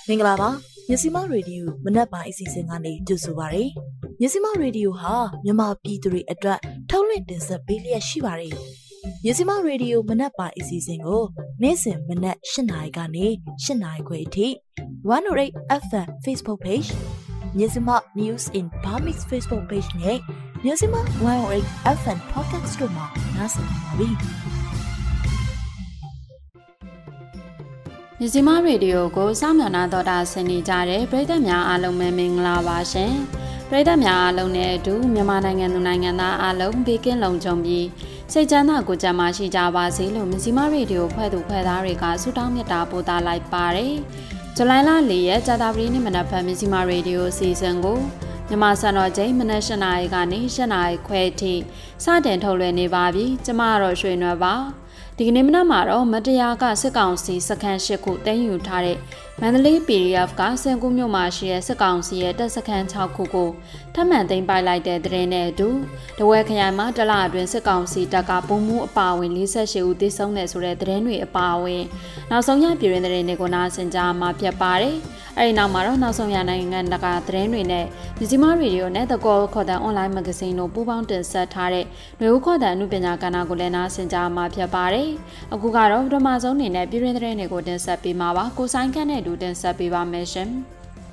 မင်္ဂလာပါမြစီမရေဒီယိုမနက်ပိုင်းအစီအစဉ်ကနေကြိုဆိုပါရစေမြစီမရေဒီယိုဟာမြန်မာပြည်သူတွေအတွက်ထုတ်လွှင့်တင်ဆက်ပေးလျက်ရှိပါတယ်မြစီမရေဒီယိုမနက်ပိုင်းအစီအစဉ်ကိုနေ့စဉ်မနက်၈ နာရီကနေ၈ နာရီခွဲအထိ108 FM Facebook Page မြစီမ News in Burmese Facebook Page နဲ့မြစီမ108 FM Podcast တို့မှာနားဆင်နိုင်ပါပြီမြစီမရေဒီယိုကိုစောင့်မျှော်နှာတော်တာဆင်နေကြတဲ့ပရိသတ်များအားလုံးပဲမင်္ဂလာပါရှင်ပရိသတ်များအားလုံးနဲ့အတူမြန်မာနိုင်ငံသူနိုင်ငံသားအားလုံးဘေးကင်းလုံခြုံပြီးစိတ်ချမ်းသာကိုယ်ကျန်းမာရှိကြပါစေလို့မြစီမရေဒီယိုဖွဲ့သူဖွဲ့သားတွေကဆုတောင်းမြတ်တာပို့သလိုက်ပါတယ်ဇူလိုင်လ4ရက်ကြာသပတေးနေ့မနက်ဖြန်မြစီမရေဒီယိုစီစဉ်ကိုမြန်မာစံတော်ချိန်မနက်၈ နာရီကနေ၈ နာရီခွဲအထိစတင်ထုတ်လွှင့်နေပါပြီကျမကတော့ရွှေနွယ်ပါဒီကနေ့မနက်မှာတော့မတရားကစစ်ကောင်စီစခန်း၈ခုတင်ယူထားတဲ့မန္တလေး PDF ကစင်ကူးမြို့မှာရှိတဲ့စစ်ကောင်စီရဲ့တပ်စခန်း6ခုကိုထပ်မံသိမ်းပိုက်လိုက်တဲ့သတင်းနဲ့အတူတဝဲခရိုင်မှာတလအတွင်းစစ်ကောင်စီတပ်ကပုံမှုအပါအဝင်48ဦးသေဆုံးတယ်ဆိုတဲ့သတင်းတွေအပါအဝင်နောက်ဆုံးရပြည်တွင်းသတင်းတွေကိုနားဆင်ကြမှာဖြစ်ပါတယ်။အဲဒီနောက်မှာတော့နောက်ဆုံးရနိုင်ငံတကာသတင်းတွေနဲ့မြစီမရေဒီယိုနဲ့ The Call ခေါ်တဲ့ online magazine တို့ပူးပေါင်းတင်ဆက်ထားတဲ့ຫນွေဦးခေါ်တဲ့အမှုပညာကဏ္ဍကိုလည်းနားဆင်ကြမှာဖြစ်ပါတယ်။အခုကတော့ပထမဆုံးအနေနဲ့ပြည်တွင်းသတင်းတွေကိုတင်ဆက်ပေးမှာပါ။ကိုဆိုင်ခန့်နဲ့တင်ဆက်ပေးပါမယ်ရှင်။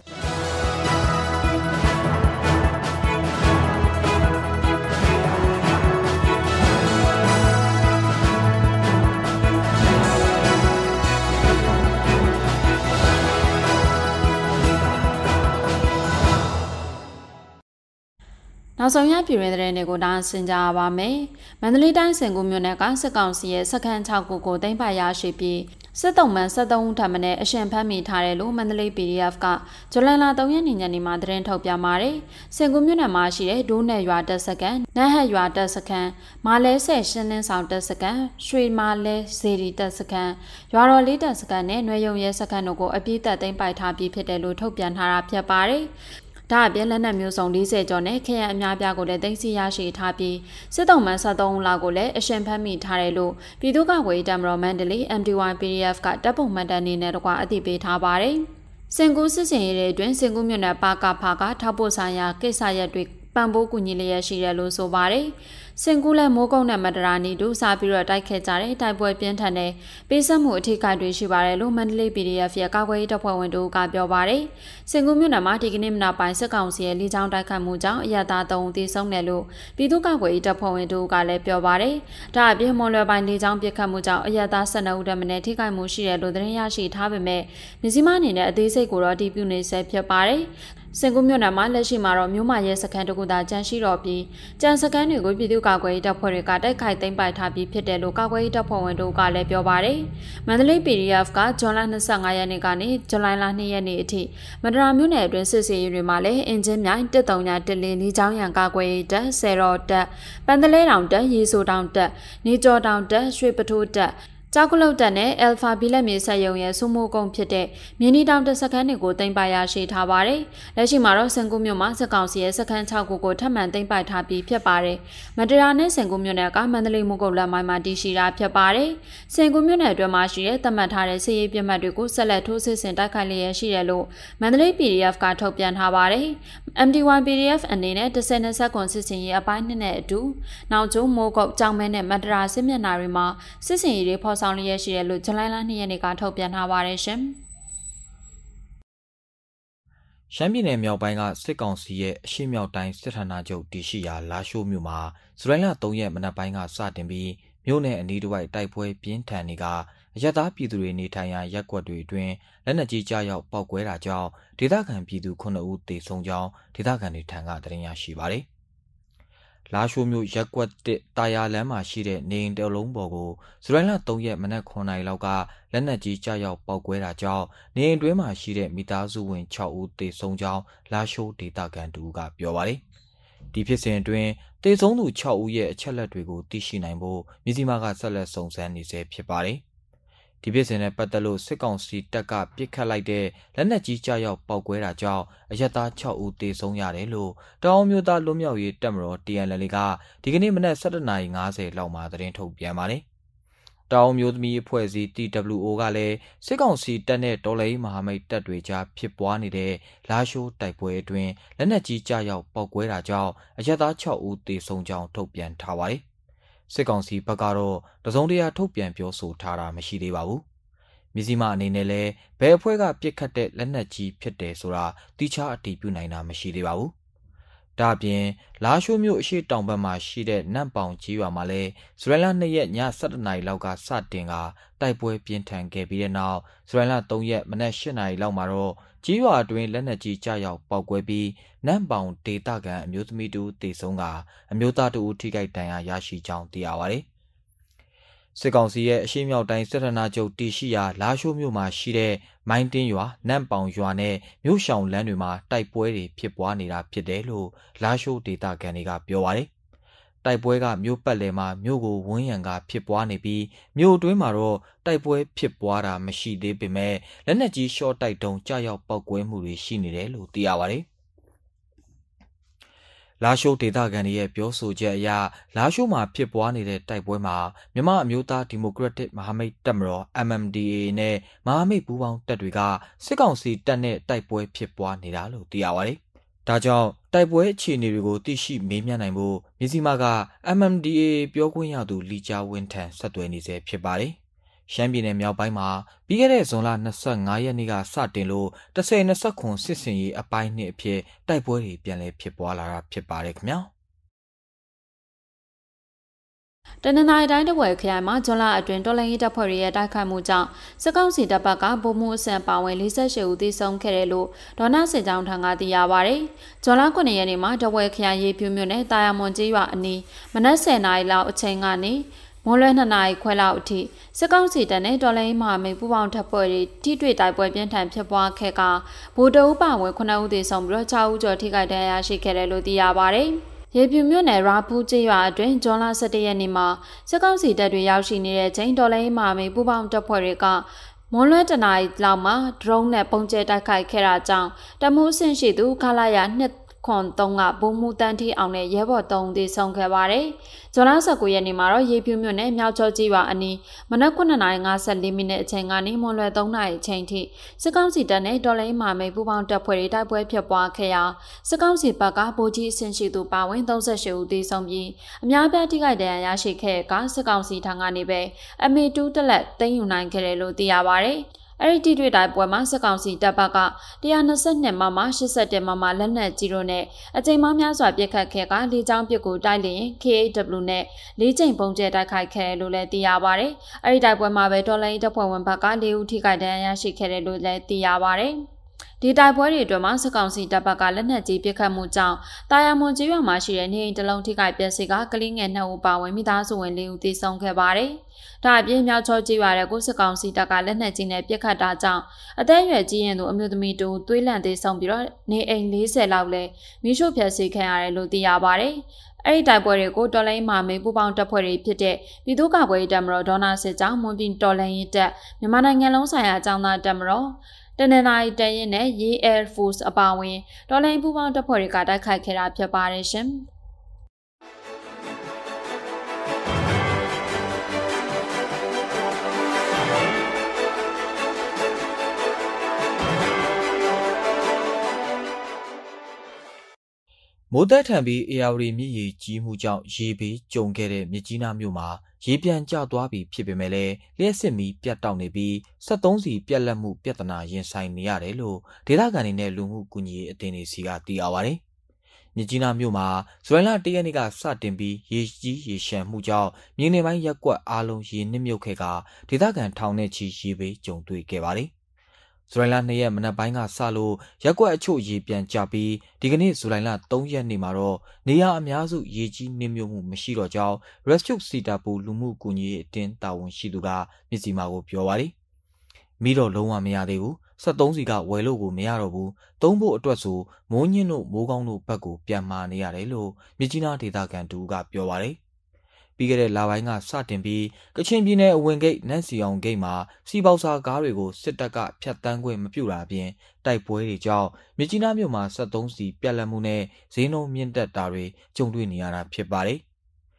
နောက်ဆုံးရပြည်တွင်းသတင်းတွေကိုနားဆင်ကြပါမယ်။မန္တလေးတိုင်းစင်ကူးမြို့နယ်ကစစ်ကောင်စီရဲ့စခန်း6ခုကိုသိမ်းပိုက်ရရှိပြီးစစ်တုံးမှန်73ဦးထပ်မံအရှင်ဖမ်းမိထားတယ်လို့မန္တလေး PDF ကဇူလိုင်လ3ရက်နေ့ညနေမှာသတင်းထုတ်ပြန်ပါတယ်။စင်ကူးမြို့နယ်မှာရှိတဲ့ဒိုးနယ်ရွာတပ်စခန်း၊နတ်ဟတ်ရွာတပ်စခန်း၊မာလဲဆဲရှင်းလင်းဆောင်တပ်စခန်း၊ရွှေမာလဲဇေဒီတပ်စခန်း၊ရွာတော်လေးတပ်စခန်းနဲ့နွေရုံရဲစခန်းတို့ကိုအပြည့်သက်သိမ်းပိုက်ထားပြီးဖြစ်တယ်လို့ထုတ်ပြန်ထားတာဖြစ်ပါတယ်။ဒါအပြင်လက်နက်မျိုးစုံ40ကျော်နဲ့ခရိုင်အများပြားကိုလည်းသိမ်းဆည်းရရှိထားပြီးစစ်တုံးမှန်73ဦးလောက်ကိုလည်းအရှင်ဖမ်းမိထားတယ်လို့ပြည်သူ့ကာကွယ်ရေးတပ်မတော်မန္တလေး MDY PDF ကတပ်ပုံမှန်တမ်းနေနဲ့တကွာအသိပေးထားပါတယ်။စင်ကူးစစ်စင်ရေးတွေအတွင်းစင်ကူးမြို့နယ်ပါကဖာကထောက်ပို့ဆိုင်ရာကိစ္စရပ်တွေပံ့ပိုးကူညီလျက်ရှိတယ်လို့ဆိုပါတယ်။စင်ကူးและမိုးကုတ်နဲ့မတရာနီတို့စာပြီးတော့တိုက်ခဲ့ကြတဲ့တိုက်ပွဲပြင်းထန်တဲ့ပေးဆက်မှုအထိကိတွေရှိပါတယ်လို့မန္တလေး PDF ရဲ့ကာကွယ်ရေးတပ်ဖွဲ့ဝင်တို့ကပြောပါတယ်။စင်ကူးမြို့နယ်မှာဒီကနေ့မနက်ပိုင်းစစ်ကောင်စီရဲ့လေကြောင်းတိုက်ခတ်မှုကြောင့်အရသာ3ဦးသေဆုံးတယ်လို့ပြည်သူ့ကာကွယ်ရေးတပ်ဖွဲ့ဝင်တို့ကလည်းပြောပါတယ်။ဒါအပြင်မွန်လွယ်ပိုင်းလေကြောင်းပစ်ခတ်မှုကြောင့်အရသာ12ဦးတည်းမနဲ့ထိခိုက်မှုရှိတယ်လို့သတင်းရရှိထားပေမဲ့မြစည်းမအနေနဲ့အသေးစိတ်ကိုတော့အတည်ပြုနေဆဲဖြစ်ပါတယ်။စင်ကူးမြို့နယ်မှာလက်ရှိမှာတော့မြို့မရဲစခန်းတကူသာကျန်ရှိတော့ပြီးကျန်စခန်းတွေကိုပြည်သူ့ကာကွယ်ရေးတပ်ဖွဲ့တွေကတိုက်ခိုက်သိမ်းပိုက်ထားပြီးဖြစ်တယ်လို့ကာကွယ်ရေးတပ်ဖွဲ့ဝင်တို့ကလည်းပြောပါတယ်။မန္တလေး PDF ကဇွန်လ25ရက်နေ့ကနေဇူလိုင်လ2ရက်နေ့အထိမန္တရာမြို့နယ်အတွင်းစစ်ဆေးရေးတွေမှာလည်းအင်ဂျင်မြိုင်13914လီချောင်းရံကာကွယ်ရေးတပ်ဆယ်တော်တပ်ပန်းတလဲတောင်တပ်ရေဆိုတောင်တပ်နေကျော်တောင်တပ်ရွှေပထိုးတပ်ကြောက်ကလုတ်တက်နဲ့ Alpha ဘီလက်မြေဆက်ယုံရဲ့စုမိုးကုန်းဖြစ်တဲ့မြင်းနီတောင်တပ်စခန်းတွေကိုသိမ်းပိုက်ရရှိထားပါတယ်။လက်ရှိမှာတော့စင်ကူးမြို့မှာစစ်ကောင်စီရဲ့စခန်း6ခုကိုထပ်မံသိမ်းပိုက်ထားပြီးဖြစ်ပါတယ်။မတရာနဲ့စင်ကူးမြို့နယ်ကမန္တလေးမိုးကုတ်လက်မိုင်းမှာတည်ရှိတာဖြစ်ပါတယ်။စင်ကူးမြို့နယ်အတွင်းမှာရှိတဲ့သတ်မှတ်ထားတဲ့စစ်ရေးပြစ်မှတ်တွေကိုဆက်လက်ထိုးစစ်ဆင်တိုက်ခိုက်လျက်ရှိတယ်လို့မန္တလေး PDF ကထုတ်ပြန်ထားပါတယ်။ MD1 PDF အနေနဲ့10ကွန်စစ်စင်ရေးအပိုင်း2နဲ့အတူနောက်ကျုံမိုးကုတ်ကြောင်မဲနဲ့မတရာစစ်မျက်နှာတွေမှာစစ်စင်ရေးတွေဖော်ဆောင်လျက်ရှိတယ်လို့ဇူလိုင်လ2ရက်နေ့ကထုတ်ပြန်ထားပါတယ်ရှင်။ရှမ်းပြည်နယ်မြောက်ပိုင်းကစစ်ကောင်စီရဲ့အရှေ့မြောက်တိုင်းစစ်ဌာနချုပ်တည်ရှိရာလာရှိုးမြို့မှာဇူလိုင်လ3ရက်မနက်ပိုင်းကစတင်ပြီးမြို့နယ်အနီးတစ်ဝိုက်တိုက်ပွဲပြင်းထန်နေကအရသာပြည်သူတွေနေထိုင်ရာရပ်ကွက်တွေအတွင်းလက်နက်ကြီးကြားရောက်ပောက်ကွဲတာကြောင့်ဒေသခံပြည်သူ9ဦးသေဆုံးကြောင်းဒေသခံတွေထံကသတင်းရရှိပါတယ်။လာရှိုးမြို့ရက်ကွက်1တာယာလမ်းမှာရှိတဲ့နေအိမ်တလုံးပေါ်ကိုဇူလိုင်လ3ရက်မနက်9နာရီလောက်ကလက်နက်ကြီးကြားရောက်ပောက်ကွဲတာကြောင့်နေအိမ်တွင်းမှာရှိတဲ့မိသားစုဝင်6ဦးသေဆုံးကြောင်းလာရှိုးဒေသခံတို့ကပြောပါတယ်။ဒီဖြစ်စဉ်အတွင်းသေဆုံးသူ6ဦးရဲ့အချက်လက်တွေကိုသိရှိနိုင်ဖို့မြစည်းမကဆက်လက်စုံစမ်းနေဆဲဖြစ်ပါတယ်။ဒီဖြစ်စဉ်နဲ့ပတ်သက်လို့စစ်ကောင်စီတပ်ကပစ်ခတ်လိုက်တဲ့လက်နက်ကြီးကြားရောက်ပောက်ကွဲတာကြောင့်အရပ်သား6ဦးသေဆုံးရတယ်လို့တောင်မြို့သားလွတ်မြောက်ရေးတပ်မတော် TNL ကဒီကနေ့မနက် 12:50 လောက်မှာသတင်းထုတ်ပြန်ပါတယ်။တောင်မျိုးသမီးအဖွဲ့အစည်း TWO ကလည်းစစ်ကောင်စီတပ်နဲ့တော်လှန်ရေးမဟာမိတ်တပ်တွေကြားဖြစ်ပွားနေတဲ့လာရှိုးတိုက်ပွဲအတွင်းလက်နက်ကြီးကြားရောက်ပောက်ကွဲတာကြောင့်အရက်သား6ဦးသေဆုံးကြောင်းထုတ်ပြန်ထားပါတယ်။စစ်ကောင်စီဘက်ကတော့တစုံတရာထုတ်ပြန်ပြောဆိုထားတာမရှိသေးပါဘူး။မြစည်းမအနေနဲ့လည်းဘယ်အဖွဲ့ကပြစ်ခတ်တဲ့လက်နက်ကြီးဖြစ်တယ်ဆိုတာတိကျအတည်ပြုနိုင်တာမရှိသေးပါဘူး။ဒါ့အပြင်လာရှိုးမြို့အရှိတောင်ဘက်မှာရှိတဲ့နန့်ပေါင်ကြီးရွာမှာလည်းဇူလိုင်လ2ရက်ည7:00နာရီလောက်ကစတင်ကတိုက်ပွဲပြင်းထန်ခဲ့ပြီးတဲ့နောက်ဇူလိုင်လ3ရက်မနက်8:00နာရီလောက်မှာတော့ကြီးရွာအတွင်းလက်နက်ကြီးကြားရောက်ပောက်ကွဲပြီးနန့်ပေါင်ဒေသခံအမျိုးသမီးတို့တေဆုံးကအမျိုးသားတို့ထိခိုက်ဒဏ်ရာရရှိကြောင်းသိရပါတယ်။စစ်ကောင်စီရဲ့အရှိမြောက်တိုင်းစစ်ဌာနချုပ်တည်ရှိရာလာရှိုးမြို့မှာရှိတဲ့မိုင်းတင်းရွာနန့်ပေါင်ရွာနဲ့မြို့ရှောင်လမ်းတွေမှာတိုက်ပွဲတွေဖြစ်ပွားနေတာဖြစ်တယ်လို့လာရှိုးဒေသခံတွေကပြောပါတယ်။တိုက်ပွဲကမြို့ပတ်လည်မှာမြို့ကိုဝန်းရံကဖြစ်ပွားနေပြီးမြို့အတွင်းမှာတော့တိုက်ပွဲဖြစ်ပွားတာမရှိသေးပေမဲ့လက်နက်ကြီးရှော့တိုက်တုံးကြားရောက်ပောက်ကွဲမှုတွေရှိနေတယ်လို့သိရပါတယ်။လာရှိုးဒေသခံတွေရဲ့ပြောဆိုချက်အရလာရှိုးမှာဖြစ်ပွားနေတဲ့တိုက်ပွဲမှာမြန်မာအမျိုးသားဒီမိုကရက်တစ်မဟာမိတ်တပ်မတော် MNDAA နဲ့မဟာမိတ်ပူးပေါင်းတပ်တွေကစစ်ကောင်စီတပ်နဲ့တိုက်ပွဲဖြစ်ပွားနေတာလို့သိရပါတယ်။ဒါကြောင့်တိုက်ပွဲအခြေအနေတွေကိုသိရှိမေးမြန်းနိုင်ဖို့မြစည်းမက MNDAA ပြောခွင့်ရသူလီချာဝင်းထံဆက်သွယ်နေစေဖြစ်ပါတယ်။ရှမ်းပြည်နယ်မြောက်ပိုင်းမှာပြီးခဲ့တဲ့ဇွန်လ25ရက်နေ့ကစတင်လို့1029စစ်စင်ရေးအပိုင်းနှစ်အဖြစ်တိုက်ပွဲတွေပြန်လည်ဖြစ်ပွားလာတာဖြစ်ပါတယ်ခင်ဗျာတနင်္သာရီတိုင်းတပွဲခရိုင်မှာဇွန်လအတွင်းတော်လှန်ရေးတပ်ဖွဲ့တွေရဲ့တိုက်ခိုက်မှုကြောင့်စစ်ကောင်စီတပ်ဘက်ကဗိုလ်မှူးအဆင့်ပါဝင်48ဦးသေဆုံးခဲ့တယ်လို့ဒေါနာစစ်ကြောင်းထံကသိရပါဗျ။ဇွန်လ9ရက်နေ့မှာတပွဲခရိုင်ရေပြူမြို့နယ်တာယာမွန်ကျေးရွာအနီးမနက်10:00နာရီလောက်အချိန်ကနေမွန်လွဲ2နာရီခွဲလောက်အထိစစ်ကောင်စီတပ်နဲ့တော်လှန်ရေးမဟာမိတ်ပူးပေါင်းတပ်ဖွဲ့တွေထိတွေ့တိုက်ပွဲပြင်းထန်ဖြစ်ပွားခဲ့ကဗိုလ်တအုပ်ပါဝင်9ဦးသေဆုံးပြီး6ဦးကျော်ထိခိုက်ဒဏ်ရာရှိခဲ့တယ်လို့သိရပါဗျ။ရေပြူမြို့နယ်ရာပူးကျေးရွာအတွင်းဇွန်လ17ရက်နေ့မှာစစ်ကောင်စီတပ်တွေရောက်ရှိနေတဲ့ချိန်တော်လှန်ရေးမဟာမိတ်ပူးပေါင်းတပ်ဖွဲ့တွေကမွန်လွဲ1နာရီလောက်မှာဒရုန်းနဲ့ပုံကျဲတိုက်ခိုက်ခဲ့တာကြောင့်တမှုအဆင့်ရှိသူခလာရ2ခွန်3ကဘုံမူတန်းထီအောင်နဲ့ရဲဘော်3ဦးသေဆုံးခဲ့ပါတယ်။ဇွန်လ19ရက်နေ့မှာတော့ရေပြူမြို့နယ်မြောက်ကျောကြီးရွာအနီးမနက်9:54မိနစ်အချိန်ကနေမွန်လွယ်3နာရီအချိန်ထိစစ်ကောင်စီတပ်နဲ့တော်လိုင်းမာမိတ်ပူးပေါင်းတပ်ဖွဲ့တွေတိုက်ပွဲဖြစ်ပွားခဲ့ရာစစ်ကောင်စီဘက်ကဗိုလ်ကြီးအဆင့်ရှိသူပါဝင်38ဦးသေဆုံးပြီးအများပြားထိခိုက်ဒဏ်ရာရရှိခဲ့ကစစ်ကောင်စီထံကနေပဲအမေ2တက်လက်သိမ်းယူနိုင်ခဲ့တယ်လို့သိရပါတယ်။အဲ့ဒီတွေ့တိုက်ပွဲမှာစစ်ကောင်စီတပ်ဘက်က122မမ81မမလက်နက်ကြီးတို့နဲ့အကြိမ်ပေါင်းများစွာပစ်ခတ်ခဲ့ကလေကြောင်းပစ်ကိုတိုက်လျင် KAW နဲ့၄ကြိမ်ပုံကျဲတိုက်ခိုက်ခဲ့လို့လည်းသိရပါတယ်။အဲ့ဒီတိုက်ပွဲမှာပဲတော်လိုင်းတပ်ဖွဲ့ဝင်ဘက်က4ဦးထိခိုက်ဒဏ်ရာရရှိခဲ့တယ်လို့လည်းသိရပါတယ်။ဒီတိုက်ပွဲတွေအတွင်းမှာစစ်ကောင်စီတပ်ဘက်ကလက်နက်ကြီးပစ်ခတ်မှုကြောင့်တာယာမွန်ကျေးရွာမှာရှိတဲ့နေအိမ်တစ်လုံးထိခိုက်ပျက်စီးကကလေးငယ်2ဦးပါဝင်မိသားစုဝင်4ဦးသေဆုံးခဲ့ပါတယ်။ဒါအပြင်မြောက်ချောကျေးရွာတဲ့ကိုစစ်ကောင်စီတပ်ကလက်နက်ကြီးနဲ့ပစ်ခတ်တာကြောင့်အသက်အရွယ်ကြီးရင်သူအမျိုးသမီးတို့သွေးလန့်သေဆုံးပြီးတော့နေအိမ်40လောက်လည်းမိရှုဖျက်ဆီးခံရတယ်လို့သိရပါတယ်။အဲ့ဒီတိုက်ပွဲတွေကိုတော်လိုင်းမာမေပူပေါင်းတပ်ဖွဲ့တွေဖြစ်တဲ့ပြည်သူ့ကာကွယ်ရေးတပ်မတော်ဒေါနာစစ်ကြောင်းမွန်ပြည်တော်လှန်ရေးတပ်မြန်မာနိုင်ငံလုံးဆိုင်ရာအကြောင်းသားတပ်မတော်တနင်္သာရီတိုင်းရဲ့ Air Force အပါအဝင်တော်လှန်ရေးပူးပေါင်းတပ်ဖွဲ့တွေကတိုက်ခိုက်ခဲ့တာဖြစ်ပါတယ်ရှင်။မိုးသက်ထန်ပြီးအေယာဝတီမြစ်ရေကြီးမှုကြောင့်ရေဘေးကြုံခဲ့တဲ့မြစ်ကြီးနားမြို့မှာရေပြန်ကျသွားပြီဖြစ်ပေမဲ့လည်းလျှက်စစ်မီးပြတ်တောက်နေပြီး73စီပြက်လက်မှုပြဿနာရင်ဆိုင်နေရတယ်လို့ဒေသခံတွေနဲ့လူမှုကူညီရေးအသင်းတွေစီကသိရပါတယ်။မြစ်ကြီးနားမြို့မှာဇူလိုင်လ1ရက်နေ့ကစတင်ပြီးရေကြီးရေရှမ်းမှုကြောင့်မြေနေပိုင်းရက်ကွက်အားလုံးရေနစ်မြုပ်ခဲ့ကဒေသခံထောင်နဲ့ချီရေဘေးကြုံတွေ့ခဲ့ပါတယ်။ဇူလိုင်လ2ရက်မနက်ပိုင်းကစလို့ရက်ကွက်အချို့ရေပြန်ကျပြီးဒီကနေ့ဇူလိုင်လ3ရက်နေ့မှာတော့နေရာအများစုရေကြီးနစ်မြုပ်မှုမရှိတော့ကြောင်း Rescue စီတာပူလူမှုကူညီရေးအတင်းတာဝန်ရှိသူကမြစ်စီမာကိုပြောပါတယ်။မိတော့လုံးဝမရသေးဘူး73စီကဝယ်လို့ကိုမရတော့ဘူးသုံးဖို့အတွက်ဆိုမိုးညင်းတို့မိုးကောင်းတို့ဘက်ကိုပြန်မာနေရတယ်လို့မြစ်ကြီးနားဒေသခံတူကပြောပါတယ်ပြီးခဲ့တဲ့လပိုင်းကစတင်ပြီးကချင်ပြည်နယ်အဝင်ဂိတ်နန့်စီအောင်ဂိတ်မှာစီပေါစာကားတွေကိုစစ်တပ်ကဖျက်ဆီးခွင့်မပြုတာအပြင်တိုက်ပွဲတွေကြောင့်မြစ်ကြီးနားမြို့မှာ73စီပြက်လက်မှုနဲ့ဈေးနှုန်းမြင့်တက်တာတွေကြုံတွေ့နေရတာဖြစ်ပါတယ်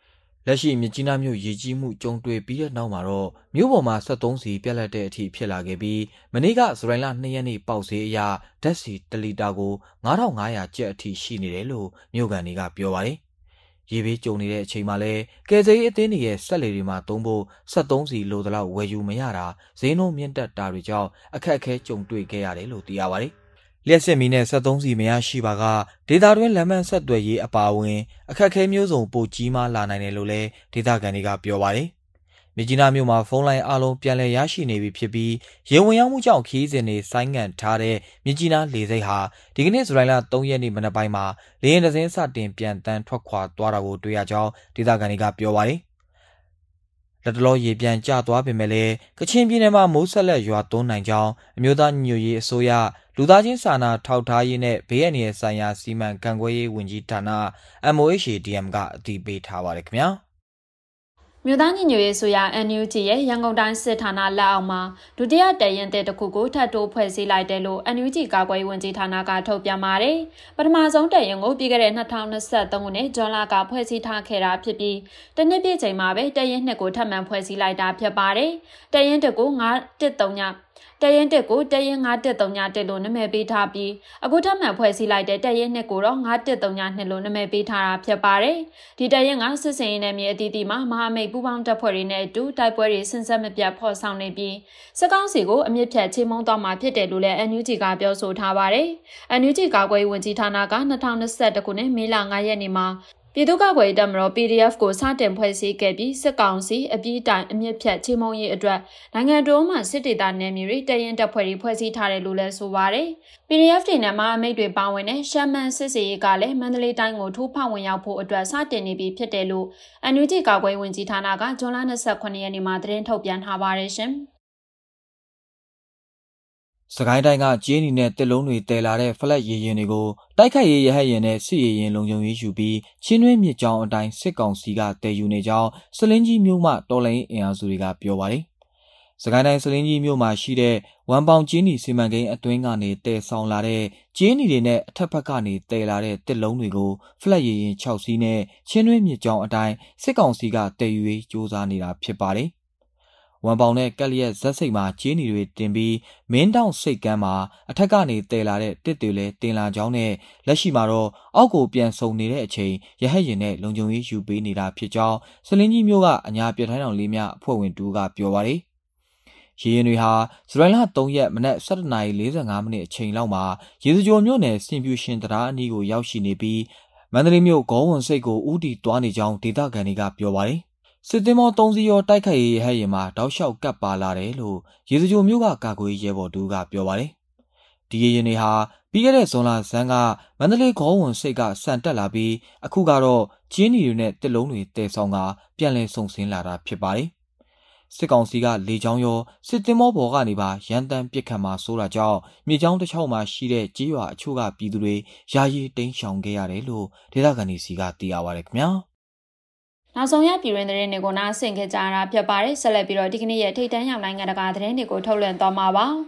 လက်ရှိမြစ်ကြီးနားမြို့ရေကြီးမှုကြုံတွေ့ပြီးတဲ့နောက်မှာတော့မြို့ပေါ်မှာ73စီပြက်လက်တဲ့အထိဖြစ်လာခဲ့ပြီးမနေ့ကဇူလိုင်လ2ရက်နေ့ပေါက်ဈေးအရဓာတ်ဆီ1လီတာကို9500ကျပ်အထိရှိနေတယ်လို့မြို့ကန်တွေကပြောပါတယ်။ရေဘေးကြုံနေတဲ့အချိန်မှာလဲကယ်ဆယ်ရေးအသင်းတွေရဲ့ဆက်လေတွေမှာသုံးဖို့73စီလိုသလောက်ဝယ်ယူမရတာဈေးနှုန်းမြင့်တက်တာတွေကြောင့်အခက်အခဲကြုံတွေ့ခဲ့ရတယ်လို့သိရပါတယ်။လျှက်စစ်မီနဲ့73စီမရရှိပါကဒေတာတွင်းလမ်းမဆက်သွယ်ရေးအပါအဝင်အခက်အခဲမျိုးစုံပိုကြီးမားလာနိုင်တယ်လို့လည်းဒေတာကန်တွေကပြောပါတယ်။မြကြီးနားမြို့မှာဖုန်းလိုင်းအလုံးပြန်လည်ရရှိနေပြီဖြစ်ပြီးရေဝင်ရောက်မှုကြောင့်ခီးစဉ်တွေဆိုင်းငံ့ထားတဲ့မြကြီးနားလေဆိပ်ဟာဒီကနေ့ဇူလိုင်လ3ရက်နေ့မနက်ပိုင်းမှာလေယာဉ်တစ်စင်းစတင်ပြန်တန်းထွက်ခွာသွားတာကိုတွေ့ရကြောင်းဒေတာကန်တွေကပြောပါတယ်။လက်တလောရေပြန်ကျသွားပေမဲ့လည်းကချင်ပြည်နယ်မှာမိုးဆက်လက်ရွာသွန်းနိုင်ကြောင်းအမျိုးသားညီညွတ်ရေးအစိုးရလူသားချင်းစာနာထောက်ထားရေးနဲ့ဘေးအန္တရာယ်ဆိုင်ရာစီမံခန့်ခွဲရေးဝန်ကြီးဌာန MOHADM ကအတည်ပြုထားပါတယ်ခင်ဗျာမြို့သားညီညွတ်ရေးဆိုရာ NUG ရဲ့ရန်ကုန်တိုင်းစစ်ဌာနလက်အောက်မှာဒုတိယတရင်တဲ့တစ်ခုကိုထပ်တိုးဖွဲ့စည်းလိုက်တယ်လို့ NUG ကာကွယ်ရေးဝန်ကြီးဌာနကထုတ်ပြန်ပါတယ်။ပထမဆုံးတရင်ကိုပြီးခဲ့တဲ့2023ခုနှစ်ဇွန်လကဖွဲ့စည်းထားခဲ့တာဖြစ်ပြီးတနှစ်ပြည့်ချိန်မှာပဲတရင်နှစ်ကိုထပ်မံဖွဲ့စည်းလိုက်တာဖြစ်ပါတယ်။တရင်တစ်ကို913တရင်တက်ကိုတရင်9131လို့နာမည်ပေးထားပြီးအခုထပ်မံဖွဲ့စည်းလိုက်တဲ့တရင်နှစ်ကိုတော့9132လို့နာမည်ပေးထားတာဖြစ်ပါတယ်။ဒီတရင်ကစစ်စင်ရေးနယ်မြေအသီးသီးမှာမဟာမိတ်ပူးပေါင်းတပ်ဖွဲ့တွေနဲ့အတူတိုက်ပွဲတွေဆင်ဆက်မပြတ်ဖော်ဆောင်နေပြီးစစ်ကောင်စီကိုအမြင့်ဖြတ်ချေမှုန်းသွားမှာဖြစ်တယ်လို့လည်း NUG ကပြောဆိုထားပါတယ်။ NUG ကာကွယ်ရေးဝန်ကြီးဌာနက2021ခုနှစ်မေလ9ရက်နေ့မှာပြည်သူ့ကာကွယ်ရေးတပ်မတော် PDF ကိုစတင်ဖွဲ့စည်းခဲ့ပြီးစစ်ကောင်စီအပြည့်တိုင်အမြင့်ဖြတ်ချေမှုန်းရေးအတွက်နိုင်ငံတော်မှစစ်ဒေသနယ်မြေတွေတရင်တပ်ဖွဲ့တွေဖွဲ့စည်းထားတယ်လို့လည်းဆိုပါတယ်။ PDF တွေနဲ့မဟာမိတ်တွေပါဝင်တဲ့ရှမ်းမန်စစ်စေးကလည်းမန္တလေးတိုင်းကိုထိုးဖောက်ဝင်ရောက်ဖို့အတွက်စတင်နေပြီဖြစ်တယ်လို့ NUG ကာကွယ်ရေးဝန်ကြီးဌာနကဇွန်လ28ရက်နေ့မှာသတင်းထုတ်ပြန်ထားပါတယ်ရှင်။စကိုင်းတိုင်းကကျင်းနီနဲ့တစ်လုံးတွေတည်လာတဲ့ဖလက်ရေရင်တွေကိုတိုက်ခိုက်ရေးရဟတ်ရင်နဲ့စစ်ရေရင်လုံခြုံရေးယူပြီးချင်းတွင်းမြစ်ကြောင်းအတိုင်းစစ်ကောင်စီကတည်ယူနေကြောင်းစလင်းကြီးမြို့မှတော်လိုင်းအင်အားစုတွေကပြောပါတယ်။စကိုင်းတိုင်းစလင်းကြီးမြို့မှာရှိတဲ့ဝမ်ပေါင်ကျင်းနီစီမံကိန်းအတွင်းကနေတည်ဆောင်လာတဲ့ကျင်းနီတွေနဲ့အထက်ဘက်ကနေတည်လာတဲ့တစ်လုံးတွေကိုဖလက်ရေရင်6စီးနဲ့ချင်းတွင်းမြစ်ကြောင်းအတိုင်းစစ်ကောင်စီကတည်ယူရေးစ조사နေတာဖြစ်ပါတယ်။ဝမ်ပေါင်နဲ့ကက်လျက်ဇက်စိတ်မှာကျင်းနီတွေတင်ပြီးမင်းတောင်စိတ်ကမ်းမှာအထက်ကနေတည်လာတဲ့တစ်တွေလည်းတင်လာကြောင်းနဲ့လက်ရှိမှာတော့အောက်ကိုပြန်ဆုံနေတဲ့အချိန်ရဟတ်ရင်နဲ့လုံခြုံရေးယူပေးနေတာဖြစ်ကြောင်းစလင်းကြီးမြို့ကအညာပြထိုင်းတော်လေးများအဖွဲ့ဝင်တူကပြောပါတယ်။ရေရင်တွေဟာဇူလိုင်လ3ရက်မနက်7:45မိနစ်အချိန်လောက်မှာရေစကြိုမြို့နယ်စင်ပြူရှင်တရားအနီးကိုရောက်ရှိနေပြီးမန္တလေးမြို့ဂေါဝန်စိတ်ကိုဦးတည်သွားနေကြောင်းဒေသခံတွေကပြောပါတယ်။စစ်သည်မော3စီးရောတိုက်ခိုက်ရေးဟဲ့ရင်မှာတောက်လျှောက်ကပ်ပါလာတယ်လို့ရေစကြိုမြို့ကကာကွယ်ရဲဘော်တူကပြောပါတယ်။ဒီရေရင်တွေဟာပြီးခဲ့တဲ့ဇွန်လဆန်းကမန္တလေးဂေါဝန်စိတ်ကစံတက်လာပြီးအခုကတော့ကျင်းနီတွေနဲ့တစ်လုံးတွေတည်ဆောင်ကပြန်လည်ဆုံဆင်းလာတာဖြစ်ပါတယ်။စစ်ကောင်စီကလေကြောင်းရောစစ်သည်မောဘော်ကနေပါရန်တမ်းပစ်ခတ်မှာစိုးတာကြောင့်မြေကြောင်းတစ်ချောင်းမှာရှိတဲ့ကြေးရွာအချို့ကပြည်သူတွေယာယီတိမ်းရှောင်ခဲ့ရတယ်လို့ဒေသခံတွေစီကသိရပါတယ်ခင်ဗျာ။နောက်ဆုံးရပြည်တွင်းသတင်းတွေကိုနားဆင်ကြကြတာဖြစ်ပါတယ်ဆက်လက်ပြီးတော့ဒီကနေ့ရဲ့ထိပ်တန်းရောက်နိုင်ငံတကာသတင်းတွေကိုထုတ်လွှင့်သွားမှာပါ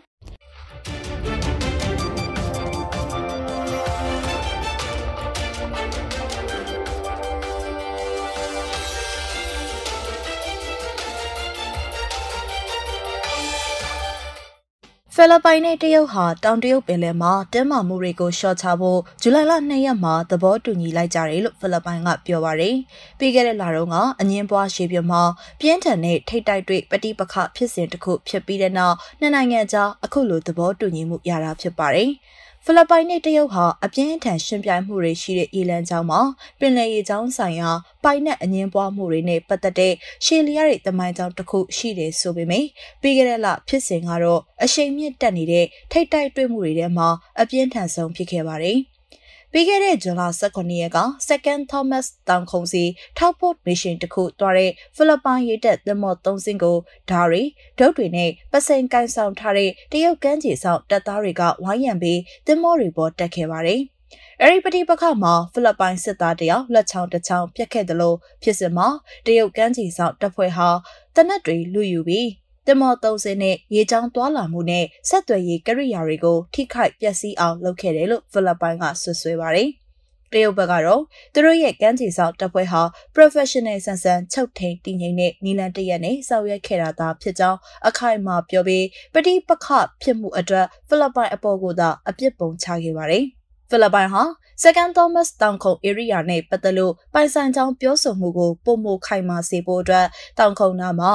ဖိလစ်ပိုင်နဲ့တရုတ်ဟာတောင်တရုတ်ပင်လယ်မှာတင်းမာမှုတွေကိုရှော့ချဖို့ဇူလိုင်လ2ရက်မှာသဘောတူညီလိုက်ကြတယ်လို့ဖိလစ်ပိုင်ကပြောပါရယ်။ပြီးခဲ့တဲ့လတုန်းကအငင်းပွားရှေ့ပြမှာပြင်းထန်တဲ့ထိပ်တိုက်တွေ့ပဋိပက္ခဖြစ်စဉ်တစ်ခုဖြစ်ပြီးတဲ့နောက်နှစ်နိုင်ငံကြားအခုလိုသဘောတူညီမှုရတာဖြစ်ပါတယ်။ဖိလစ်ပိုင်နဲ့တရုတ်ဟာအပြင်းထန်ရှင်ပြိုင်မှုတွေရှိတဲ့ရေလမ်းကြောင်းမှာပင်လယ်ရေကြောင်းဆိုင်ရာပိုင်နက်အငင်းပွားမှုတွေနဲ့ပတ်သက်တဲ့ရှေလီယာရဲ့တမိုင်းကြောင်းတစ်ခုရှိတယ်ဆိုပေမဲ့ပြီးခဲ့တဲ့လဖြစ်စဉ်ကတော့အရှိန်မြင့်တက်နေတဲ့ထိပ်တိုက်တွေ့မှုတွေထဲမှာအပြင်းထန်ဆုံးဖြစ်ခဲ့ပါတယ်။ပြီးခဲ့တဲ့ဇွန်လ18ရက်က Second Thomas တောင်ခုံစီထောက်ပို့မစ်ရှင်တစ်ခုတွားတဲ့ဖိလစ်ပိုင်ရေတပ်သင်္ဘော3စင်းကိုဓာရီဒုတ်တွေနဲ့ပစိန်ကန်ဆောင်ထားတဲ့တရုတ်ကမ်းခြေဆောင်တပ်သားတွေကဝိုင်းရံပြီးသင်္ဘောတွေပေါ်တက်ခဲ့ပါတယ်။အဲဒီပဋိပက္ခမှာဖိလစ်ပိုင်စစ်သားတယောက်လက်ချောင်းတစ်ချောင်းပြတ်ခဲ့တယ်လို့ဖြစ်စဉ်မှာတရုတ်ကမ်းခြေဆောင်တပ်ဖွဲ့ဟာတနက်တွေလူယူပြီးတမော်30နဲ့ရေချောင်းသွားလာမှုနဲ့ဆက်သွယ်ရေးကိရိယာတွေကိုထိခိုက်ပျက်စီးအောင်လုပ်ခဲ့တယ်လို့ဖိလစ်ပိုင်ကဆွဆွဲပါတယ်တရုတ်ဘက်ကတော့သူတို့ရဲ့ကမ်းခြေဆောင်တပ်ဖွဲ့ဟာ professional ဆန်ဆန်ချုပ်ထိန်တည်ငြိမ်တဲ့နီလန်တရက်နဲ့ဆောင်ရွက်ခဲ့တာသာဖြစ်ကြောင်းအခိုင်အမာပြောပြီးပဋိပက္ခဖြစ်မှုအတွက်ဖိလစ်ပိုင်အပေါ်ကသာအပြစ်ပုံချခဲ့ပါတယ်ဖိလစ်ပိုင်ဟာ Second Thomas တောင်ခုံ area နဲ့ပတ်သက်လို့ပိုင်ဆိုင်ကြောင်းပြောဆိုမှုကိုပုံမခိုင်မာစေဖို့အတွက်တောင်ခုံနာမှာ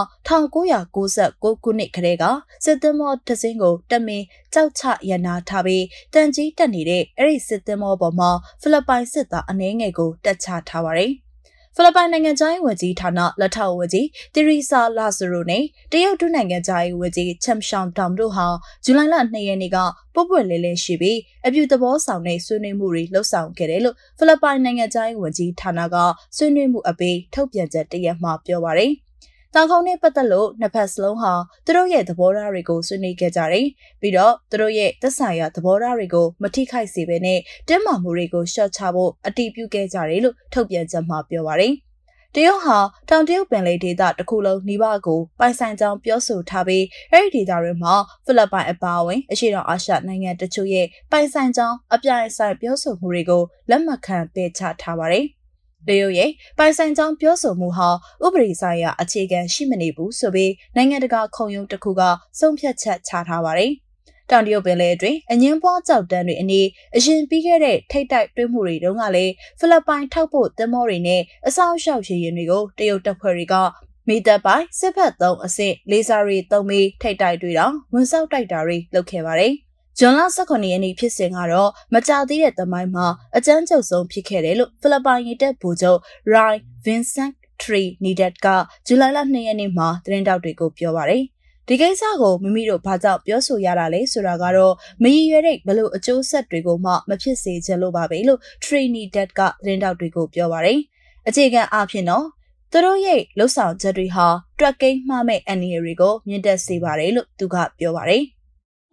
1996ခုနှစ်ကတည်းကစစ်သင်္ဘောတစ်စင်းကိုတမင်ကြောက်ချရန်နာထားပြီးတန်ကြီးတက်နေတဲ့အဲ့ဒီစစ်သင်္ဘောပေါ်မှာဖိလစ်ပိုင်စစ်သားအနည်းငယ်ကိုတက်ချထားပါတယ်ဖိလစ်ပိုင်နိုင်ငံသားရေးဝန်ကြီးဌာနလက်ထောက်ဝန်ကြီးတီရီဆာလာဇရိုနဲ့တရုတ်ဒုနိုင်ငံသားရေးဝန်ကြီးချမ်ရှောင်းတောင်တို့ဟာဇူလိုင်လ2ရက်နေ့ကပွက်လဲလဲရှိပြီးအပြုသဘောဆောင်တဲ့ဆွေးနွေးမှုတွေလှုပ်ဆောင်ခဲ့တယ်လို့ဖိလစ်ပိုင်နိုင်ငံသားရေးဝန်ကြီးဌာနကဆွေးနွေးမှုအပြီးထုတ်ပြန်ချက်တရက်မှပြောပါရယ်တောင်ခုံနဲ့ပတ်သက်လို့နှစ်ဖက်စလုံးဟာသူတို့ရဲ့သဘောထားတွေကိုဆွေးနွေးခဲ့ကြတယ်။ပြီးတော့သူတို့ရဲ့သက်ဆိုင်ရာသဘောထားတွေကိုမထိခိုက်စေဘဲနဲ့တင်းမာမှုတွေကိုရှော့ချဖို့အတည်ပြုခဲ့ကြတယ်လို့ထုတ်ပြန်ချက်မှာပြောပါရယ်။တရုတ်ဟာတောင်တရုတ်ပင်လယ်ဒေသတစ်ခုလုံးနီးပါးကိုပိုင်ဆိုင်ကြောင်းပြောဆိုထားပြီးအဲဒီဒေသတွေမှာဖိလစ်ပိုင်အပါအဝင်အရှေ့တောင်အာရှနိုင်ငံတချို့ရဲ့ပိုင်ဆိုင်ကြောင်းအပြိုင်ဆိုင်ပြောဆိုမှုတွေကိုလက်မခံပယ်ချထားပါရယ်။တရုတ်ရဲ့ပိုင်ဆိုင်ကြောင်းပြောဆိုမှုဟာဥပဒေဆိုင်ရာအခြေခံရှိမနေဘူးဆိုပြီးနိုင်ငံတကာခုံရုံးတစ်ခုကဆုံးဖြတ်ချက်ချထားပါတယ်။တောင်တရုတ်ပင်လယ်အတွင်းအငင်းပွားကြောက်တန်းတွေအနည်းအရင်ပြီးခဲ့တဲ့ထိပ်တိုက်တွဲမှုတွေတုန်းကလည်းဖိလစ်ပိုင်ထောက်ပို့သင်္ဘောတွေနဲ့အဆောင်ရှောက်ရေယာဉ်တွေကိုတရုတ်တပ်ဖွဲ့တွေကမိသက်ပိုင်စစ်ဖက်သုံးအဆင့်လေးစားတွေသုံးပြီးထိပ်တိုက်တွေတောင်ဝန်ဆောက်တိုက်တာတွေလုပ်ခဲ့ပါတယ်။ဇွန်လ18ရက်နေ့ဖြစ်စဉ်ကတော့မကြာသေးတဲ့သမိုင်းမှာအကြမ်းကြုတ်ဆုံးဖြစ်ခဲ့တယ်လို့ဖိလစ်ပိုင်ရေတပ်ဗိုလ်ချုပ် Ray Vincent Trinidad ကဇူလိုင်လ2ရက်နေ့မှာသတင်းတောက်တွေကိုပြောပါတယ်။ဒီကိစ္စကိုမိမိတို့ဘာကြောင့်ပြောဆိုရတာလဲဆိုတာကတော့မရည်ရွယ်တဲ့ဘလို့အကျိုးဆက်တွေကိုမှမဖြစ်စေချင်လို့ပါပဲလို့ Trinidad ကသတင်းတောက်တွေကိုပြောပါတယ်။အခြေခံအားဖြင့်တော့သူတို့ရဲ့လှုပ်ဆောင်ချက်တွေဟာတွက်ကိန်းမှားမဲ့အန်နီရီတွေကိုမြင့်တက်စေပါတယ်လို့သူကပြောပါတယ်။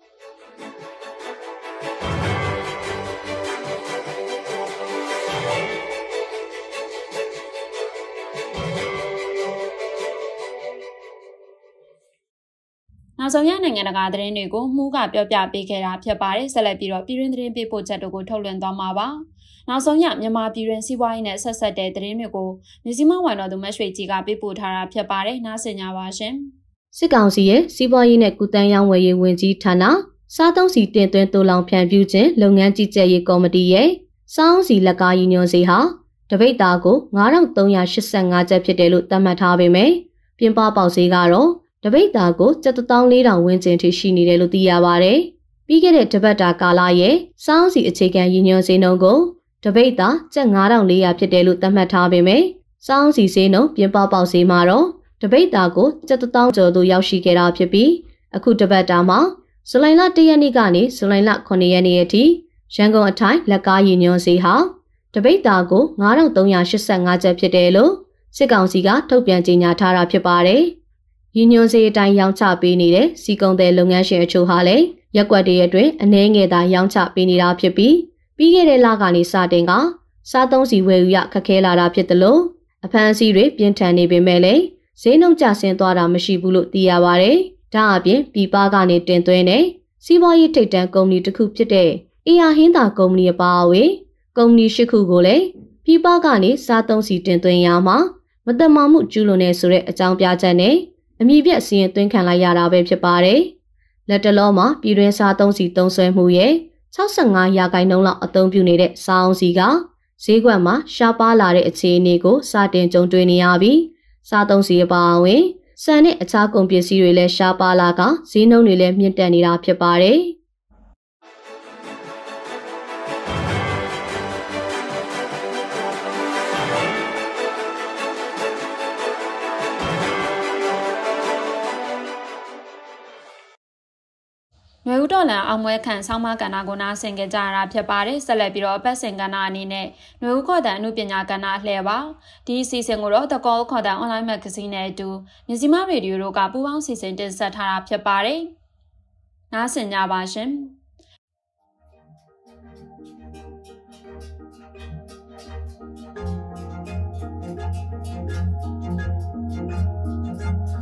နောက်ဆုံးရနိုင်ငံတကာသတင်းတွေကိုမှုကပြောပြပေးခဲ့တာဖြစ်ပါတယ်ဆက်လက်ပြီးတော့ပြည်တွင်းသတင်းပေးပို့ချက်တို့ကိုထုတ်လွှင့်သွားမှာပါနောက်ဆုံးရမြန်မာပြည်တွင်းစီးပွားရေးနဲ့ဆက်ဆက်တဲ့သတင်းတွေကိုမြစီမဝိုင်တော်သူမရွှေကြီးကပေးပို့ထားတာဖြစ်ပါတယ်နားဆင်ကြပါရှင်စစ်ကောင်စီရဲ့စီးပွားရေးနဲ့ကုသန်းရောင်းဝယ်ရေးဝန်ကြီးဌာနစားသုံးစီတင်သွင်းတိုးလောင်ဖြန့်ဖြူးခြင်းလုပ်ငန်းကြီးကြပ်ရေးကော်မတီရဲ့စောင်းစီလက်ကားရည်ညွှန်းစီဟာတပိတ်သားကို9385ကျပ်ဖြစ်တယ်လို့သတ်မှတ်ထားပေမယ့်ပြင်ပပေါက်ဈေးကတော့တပိတ်သားကို7400ဝန်းကျင်ထိရှိနေတယ်လို့သိရပါတယ်။ပြီးခဲ့တဲ့တပတ်တာကာလရဲ့စောင်းစီအခြေခံရည်ညွှန်းဈေးနှုန်းကိုတပိတ်သား9400ဖြစ်တယ်လို့သတ်မှတ်ထားပေမယ့်စောင်းစီဈေးနှုန်းပြင်ပပေါက်ဈေးမှာတော့တပိတ်သားကို7000ကျော်သို့ရောက်ရှိခဲ့တာဖြစ်ပြီးအခုတပတ်တာမှာဇူလိုင်လ1ရက်နေ့ကနေဇူလိုင်လ9ရက်နေ့အထိရန်ကုန်အထိုင်းလက်ကားရည်ညွှန်းဈေးဟာတပိတ်သားကို9385ကျပ်ဖြစ်တယ်လို့စစ်ကောင်စီကထုတ်ပြန်ကြေညာထားတာဖြစ်ပါတယ်။ရည်ညွှန်းဈေးအတိုင်းရောင်းချပေးနေတဲ့စီကုံတဲ့လုပ်ငန်းရှင်အချို့ဟာလည်းရက်ကွက်တွေအတွင်းအနည်းငယ်သာရောင်းချပေးနေတာဖြစ်ပြီးပြီးခဲ့တဲ့လကနေစတင်ကစားသုံးစီဝယ်ယူရခက်ခဲလာတာဖြစ်တယ်လို့အဖမ်းအဆီးတွေပြင်းထန်နေပေမဲ့လည်းဈေးနှုန်းကျဆင်းသွားတာမရှိဘူးလို့သိရပါတယ်။ဒါအပြင်ပြည်ပကနေတင်သွင်းတဲ့စီးပွားရေးထိပ်တန်းကုမ္ပဏီတစ်ခုဖြစ်တဲ့အေယာဟင်းသာကုမ္ပဏီအပါအဝင်ကုမ္ပဏီ၈ခုကိုလည်းပြည်ပကနေစားသုံးစီတင်သွင်းရမှာမတမာမှုကျူးလွန်နေဆိုတဲ့အကြောင်းပြချက်နဲ့အမည်ပြစီရင်သွင်းခံလိုက်ရတာပဲဖြစ်ပါတယ်။လက်တလောမှာပြည်တွင်းစားသုံးစီသုံးစွဲမှုရဲ့65%လောက်အသုံးပြုနေတဲ့စားအုံးစီကဈေးကွက်မှာရှားပါလာတဲ့အခြေအနေကိုစတင်ကြုံတွေ့နေရပြီးစားသုံးစီအပါအဝင်ဆန်နဲ့အခြားကုန်ပစ္စည်းတွေလည်းရှားပါလာကဈေးနှုန်းတွေလည်းမြင့်တက်နေတာဖြစ်ပါတယ်။နွေဦးတော်လန်အောင်ပွဲခံဆောင်းမကဏ္ဍကိုနားဆင်ကြကြရတာဖြစ်ပါတယ်ဆက်လက်ပြီးတော့အပတ်စဉ်ကဏ္ဍအနေနဲ့နွေဦးခေါ်တဲ့အမှုပညာကဏ္ဍအလှည့်ပါဒီအစီအစဉ်ကိုတော့ The Call ခေါ်တဲ့ online magazine နဲ့အတူမြစီမရေဒီယိုတို့ကပူးပေါင်းစီစဉ်တင်ဆက်ထားတာဖြစ်ပါတယ်နားဆင်ကြပါရှင်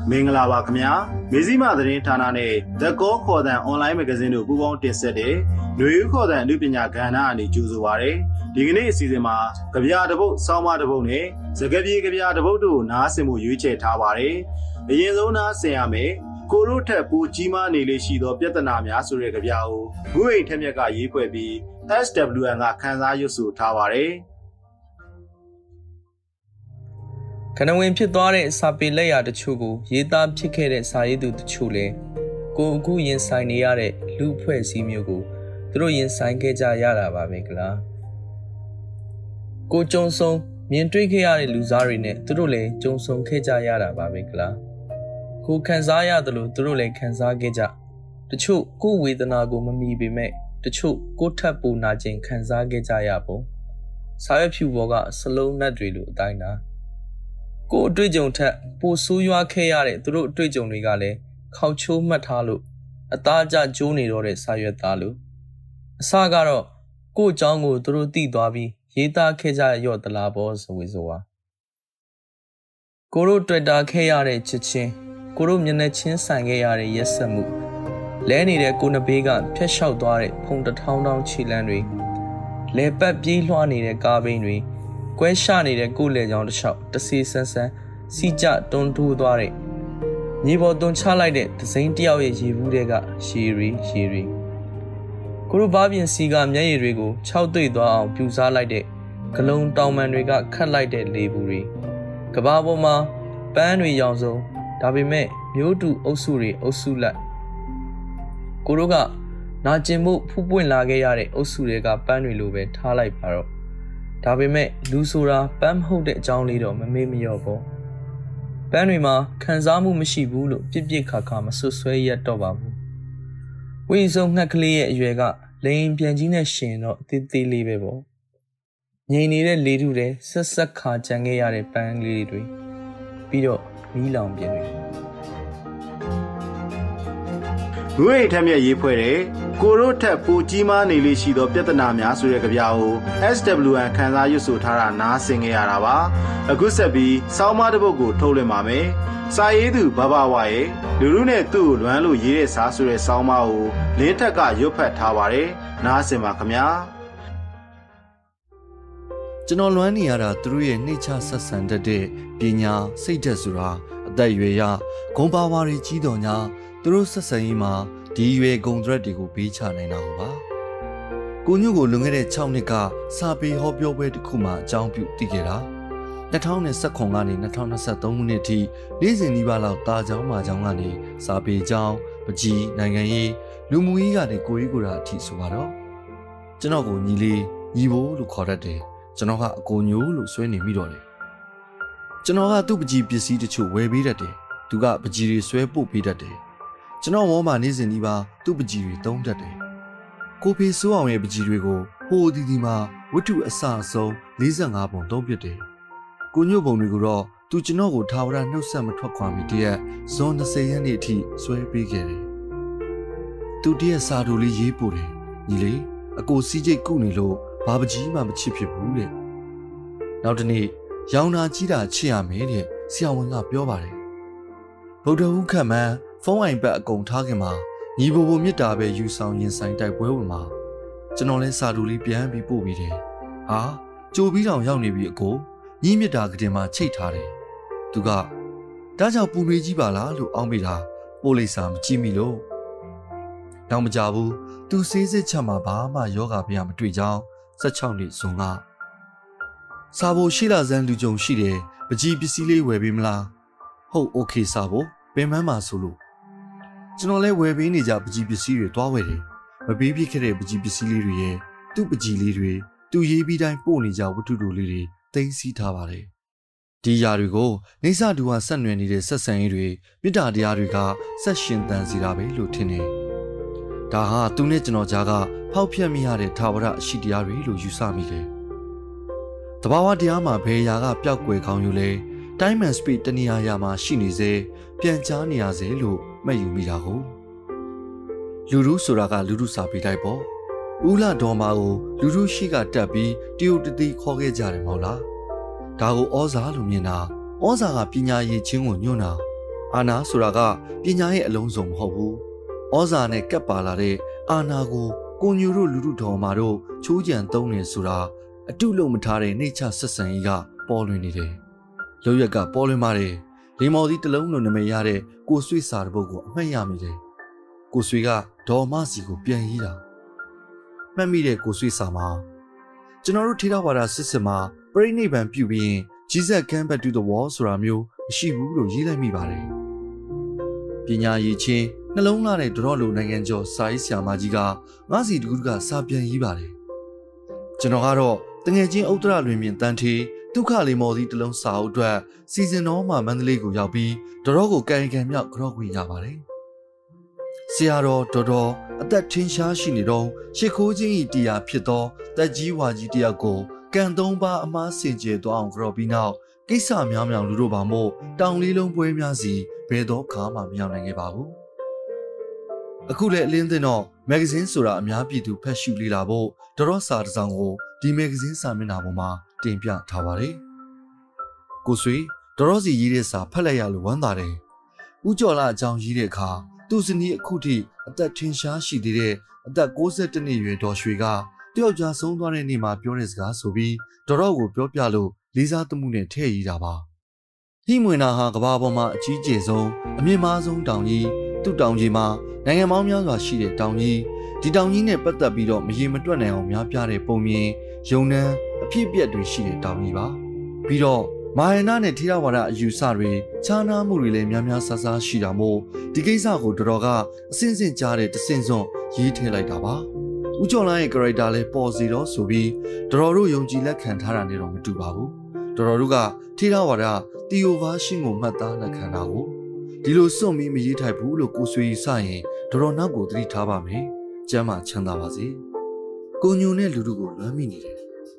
မင်္ဂလာပါခင်ဗျာမီဇီမာသတင်းဌာနနဲ့ The Call ခေါ်တဲ့ online magazine တို့ပူးပေါင်းတင်ဆက်တဲ့ຫນွေဦးခေါ်တဲ့အမှုပညာကဏ္ဍအနေကြိုဆိုပါရစေဒီကနေ့အစီအစဉ်မှာကြပြတပုတ်စောင်းမတပုတ်နဲ့စကားပြေကြပြတပုတ်တို့နားဆင်မှုရွေးချယ်ထားပါတယ်အရင်ဆုံးနားဆင်ရမယ်ကိုရိုထက်ပိုကြီးမားနေလေရှိသောပြဿနာများဆိုတဲ့ကြပြကိုဂူအိမ်ထက်မြက်ကရေးဖွဲ့ပြီး SWN ကခန်းစားရွတ်ဆိုထားပါတယ်ခဏဝင်ဖြစ်သွားတဲ့စာပေလက်ရာတချို့ကိုရေးသားဖြစ်ခဲ့တဲ့စာရေးသူတချို့လည်းကိုအခုရင်ဆိုင်နေရတဲ့လူအဖွဲ့အစည်းမျိုးကိုသူတို့ရင်ဆိုင်ခဲ့ကြရတာပါပဲကလားကိုကြုံဆုံမြင်တွေ့ခဲ့ရတဲ့လူသားတွေနဲ့သူတို့လည်းကြုံဆုံခဲ့ကြရတာပါပဲကလားကိုခံစားရတယ်လို့သူတို့လည်းခံစားခဲ့ကြတချို့ကိုဝေဒနာကိုမမီပေမဲ့တချို့ကိုထပ်ပူနာခြင်းခံစားခဲ့ကြရပုံစာရွက်ဖြူပေါ်ကစလုံးနတ်တွေလိုအတိုင်းတာကိုအတွေ့အကြုံထက်ပိုဆိုးရွားခဲ့ရတဲ့သူတို့အတွေ့အကြုံတွေကလည်းခေါချိုးမှတ်ထားလို့အသားကျကျိုးနေတော့တဲ့စာရွက်သားလို့အစကတော့ကို့အကြောင်းကိုသူတို့သိသွားပြီးရေးသားခဲ့ကြရော့တလားဘောဆိုဝေဆိုပါကိုတို့တွေ့တာခဲ့ရတဲ့ချစ်ချင်းကိုတို့မျက်နှာချင်းဆိုင်ခဲ့ရတဲ့ရက်ဆက်မှုလဲနေတဲ့ကိုနှစ်ဘေးကဖျက်လျှောက်သွားတဲ့ဖုံတထောင်းထောင်းခြေလမ်းတွေလဲပတ်ပြေးလွှားနေတဲ့ကားဘိန်းတွေကွဲရှနေတဲ့ကိုလေချောင်းတစ်လျှောက်တစီဆန်းဆန်းစီကြတွန်းထိုးသွားတဲ့မြေပေါ်တွန်းချလိုက်တဲ့ဒစိမ့်တယောက်ရဲ့ရေဘူးတွေကရှည်ရီကိုတို့ဘားပြင်စီကမျက်ရည်တွေကိုခြောက်သွေ့သွားအောင်ပြူစားလိုက်တဲ့ဂလုံးတောင်ပန်တွေကခတ်လိုက်တဲ့လေဘူးတွေကဘာပေါ်မှာပန်းတွေရောင်စုံဒါပေမဲ့မျိုးတူအုပ်စုတွေအုပ်စုလိုက်ကိုတို့ကနာကျင်မှုဖူးပွင့်လာခဲ့ရတဲ့အုပ်စုတွေကပန်းတွေလိုပဲထားလိုက်ပါတော့ဒါပေမဲ့လူဆိုတာပန်းမဟုတ်တဲ့အကြောင်းလေးတော့မမေ့မလျော့ပေါ့ပန်းတွေမှာခံစားမှုမရှိဘူးလို့ပြစ်ပြစ်ခါခါမဆွဆွဲရတော့ပါဘူးဝိစုံငှက်ကလေးရဲ့အရွယ်ကလိန်ပြန်ကြီးနဲ့ရှင်တော့သေးသေးလေးပဲပေါ့ငြိမ်နေတဲ့လေထုတွေဆက်ဆက်ခါကြံခဲ့ရတဲ့ပန်းကလေးတွေပြီးတော့မီးလောင်ပြင်းတွေဂူအိမ်ထက်မြက်ရေးဖွဲ့တဲ့ကိုရိုထက်ပိုကြီးမားနေလေရှိသောပြဿနာများဆိုတဲ့ကြပြကို SWN ခန်းစားရွတ်ဆိုထားတာနားဆင်ခဲ့ရတာပါအခုဆက်ပြီးစောင်းမတစ်ပုဒ်ကိုထုတ်လွှင့်ပါမယ်စာရေးသူဘဘဝရဲ့လူလူနဲ့သူ့ကိုလွမ်းလို့ရေးတဲ့စာဆိုတဲ့စောင်းမကိုလင်းထက်ကရွတ်ဖတ်ထားပါတယ်နားဆင်ပါခင်ဗျာကျွန်တော်လွမ်းနေရတာသူတို့ရဲ့နှိမ့်ချဆက်ဆံတတ်တဲ့ပညာစိတ်ဓာတ်ဆိုတာအသက်အရွယ်ရဂုံပါဝါတွေကြီးတော်ညာသူတို့ဆက်ဆံရေးမှာဒီရွယ်ဂုံဒရက်တွေကိုပေးချနိုင်တာပါကိုညုကိုလွန်ခဲ့တဲ့6နှစ်ကစာပေဟောပြောပွဲတစ်ခုမှအကြောင်းပြုတည်ခဲ့တာ2019ကနေ2023ခုနှစ်ထိနေ့စဉ်ဒီပါလောက်တာချောင်းမာချောင်းကနေစာပေကျောင်းပကြီးနိုင်ငံရေးလူမှုရေးကနေကိုရေးကိုရာအထိဆိုပါတော့ကျွန်တော်ကိုညီလေးညီဘိုးလို့ခေါ်တတ်တယ်ကျွန်တော်ကအကိုညိုလို့ဆွဲနေမိတော့တယ်ကျွန်တော်ကသူ့ပကြီးပစ္စည်းတချို့ဝယ်ပေးတတ်တယ်သူကပကြီးတွေဆွဲပို့ပေးတတ်တယ်ကျွန်တော်ဝေါ်မှာနေ့စဉ်ဒီပါသူ့ပကြီးတွေတုံးတတ်တယ်ကိုဖေစိုးအောင်ရဲ့ပကြီးတွေကိုဟိုဒီမှာဝတ္ထုအစအဆုံး45ပုံသုံးပြတယ်ကိုညို့ပုံတွေကိုတော့သူကျွန်တော်ကိုထာဝရနှုတ်ဆက်မထွက်ခွာမီတရက်ဇွန်20ရက်နေ့အထိဆွဲပေးခဲ့တယ်သူတရက်စာတို့လေးရေးပို့တယ်ညီလေးအကိုစီးချိတ်ကုနေလို့ဘာပကြီးမှမချစ်ဖြစ်ဘူးတဲ့နောက်တနေ့ရောင်နာကြီးတာချစ်ရမယ်တဲ့ဆရာဝန်ကပြောပါတယ်ဗုဒ္ဓဟူးခန့်မှန်းဖုန်းအိမ်ပတ်အကုန်ထားခင်မှာညီဘိုဘိုမြစ်တာပဲယူဆောင်ရင်ဆိုင်တိုက်ပွဲဝင်မှာကျွန်တော်လဲစာတူလေးပြန်ပြီးပို့ပြီးတယ်ဟာကြိုပြီးတောင်ရောက်နေပြီအကိုညီမြစ်တာကတင်မှာချိတ်ထားတယ်သူကဒါကြောင့်ပူနွေးကြီးပါလားလို့အောင်းမိတာပို့လိပ်စာမကြည့်မိလို့တော့မကြဘူးသူစေးစစ်ချက်မှာဘာမှယောဂပြမတွေ့ကြောင်း16နှစ်ဇွန်ကစာဖို့ရှိလာစမ်းလူကြုံရှိတယ်ပကြီးပစ္စည်းလေးဝယ်ပေးမလားဟုတ်โอเคစာဖို့ပင်မမှာဆိုလို့ကျွန်တော်လဲဝယ်ပေးနေကြပကြီးပစ္စည်းတွေတွားဝယ်တယ်မပေးပြခဲ့တဲ့ပကြီးပစ္စည်းလေးတွေရဲ့သူ့ပကြီးလေးတွေသူရေးပြီးတိုင်းပို့နေကြဝတ္ထုတို့လေးတွေသိမ်းဆည်းထားပါတယ်ဒီຢာတွေကိုနေဆတူဟာဆက်နွယ်နေတဲ့ဆက်ဆံရေးတွေမေတ္တာတရားတွေကဆက်ရှင်သန်စေတာပဲလို့ထင်တယ်ဒါဟာသူနဲ့ကျွန်တော်ကြားကဖောက်ဖျက်မိရတဲ့ထာဝရအရှိတရားတွေလို့ယူဆမိတယ်တဘာဝတရားမှာဘယ်ຢာကပျောက်ကွယ်ကောင်းယူလဲ time and space တနေရာရာမှာရှိနေစေပြန်ချားနေရစေလို့မှတ်ယူမိတာကိုလူလူဆိုတာကလူလူစာပေတိုက်ပေါ့ဦးလာတော်မာကိုလူလူရှိကတက်ပြီးတရုတ်တတိခေါ်ခဲ့ကြတယ်မဟုတ်လားဒါကိုဩဇာလို့မြင်တာဩဇာကပညာရည်ချင်းကိုညွှန်းတာအာနာဆိုတာကပညာရဲ့အလုံးစုံမဟုတ်ဘူး။ဩဇာနဲ့ကပ်ပါလာတဲ့အာနာကိုညိုတို့လူထုတော်မှာတို့ချိုးကြံသုံးနေဆိုတာအတုလုံးမထားတဲ့နှိမ့်ချဆက်ဆံရေးကပေါ်လွင်နေတယ်။လောက်ရက်ကပေါ်လွင်ပါတယ်။လေမော်စီတစ်လုံးလိုနာမည်ရတဲ့ကိုဆွေစာတပုတ်ကိုအမှတ်ရမိတယ်။ကိုဆွေကဒေါ်မစီကိုပြန်ရေးတာ။မှတ်မိတဲ့ကိုဆွေစာမှာကျွန်တော်တို့ထေရဝါဒစစ်စစ်မှာပြိဋိဘံပြုပြီးရင်ကြီးစက်ကန်ဘတ်တူthe wall ဆိုတာမျိုးမရှိဘူးလို့ရေးလိုက်မိပါတယ်။ပညာရည်ချင်းနှလုံးသားနဲ့တော်လိုနိုင်ငံကျော်စာရေးဆရာမကြီးကငါးစီတကူကစာပြန်ရေးပါတယ်။ကျွန်တော်ကတော့တငယ်ချင်းဥတ္တရလွင်မြင့်တန်းထေးဒုက္ခလေးမော်စီတလုံးစာအုပ်အတွက်စီဇန်တော်မှာမန္တလေးကိုရောက်ပြီးတော်ကိုကန်ကန်မြောက်ကြော့ခွင့်ရပါတယ်။ဆရာတော်တော်အသက်ထင်ရှားရှိနေတော့ရှ िख ိုးချင်းဤတရားဖြစ်သောတက်ကြီးဝါကြီးတယောက်ကိုကန်သုံးပါအမားစင်ကြယ်သွားအောင်ကြော့ပြီးနောက်ကိစ္စများများလူတို့ပါမို့တောင်လေးလုံးပွဲများစီဘယ်တော့ခါမှမရောက်နိုင်ခဲ့ပါဘူး။အခုလည်းအလင်းသင်းတော့မဂ္ဂဇင်းဆိုတာအများပြည်သူဖတ်ရှုလေ့လာဖို့တော်စာတစ်စောင်ကိုဒီမဂ္ဂဇင်းစာမျက်နှာပေါ်မှာတင်ပြထားပါတယ်။ကိုဆွေတော်စီရေးတဲ့စာဖတ်လိုက်ရလို့ဝမ်းသာတယ်။ဦးကျော်လာအကြောင်းရေးတဲ့အခါသူ့ဇနီးအခုထိအသက်ထင်ရှားရှိသေးတဲ့အသက်62နှစ်အရွယ်ဒေါ်ရွှေကတယောက်ကြားဆုံးသွားတဲ့နေ့မှာပြောတဲ့စကားဆိုပြီးတော်ကိုပြောပြလို့လေးစားသမှုနဲ့ထည့်ရည်တာပါ။ဟိမွေနာဟာကဘာပေါ်မှာအကြီးကျယ်ဆုံးအမြင့်မားဆုံးတောင်ကြီးသူ့တောင်ကြီးမှာနိုင်ငံပေါင်းများစွာရှိတဲ့တောင်ကြီးဒီတောင်ကြီးနဲ့ပတ်သက်ပြီးတော့မရေမတွက်နိုင်အောင်များပြားတဲ့ပုံမြင်ယုံနှံအဖြစ်အပျက်တွေရှိတဲ့တောင်ကြီးပါပြီးတော့မာယနာနဲ့ထေရဝါဒအယူဆတွေခြားနားမှုတွေလည်းများများဆဆရှိတာမို့ဒီကိစ္စကိုတော်ကအစင်းစင်းကြားတဲ့တစင်းစွန်ရေးထည့်လိုက်တာပါဦးကျော်လိုင်းရဲ့ character လည်းပေါ်စီတော့ဆိုပြီးတော်တို့ယုံကြည်လက်ခံထားတာနဲ့တော့မတူပါဘူးတော်တို့ကထေရဝါဒတီယိုဗာရှင်းကိုမှတ်သားလက်ခံတာကိုဒီလိုစွန့်ပြီးမရေးထိုက်ဘူးလို့ကိုဆွေစရင်တော်နောက်ကိုသတိထားပါမယ်ကျမ်းမာချမ်းသာပါစေကိုညိုနဲ့လူတို့ကိုလွမ်းမိနေတယ်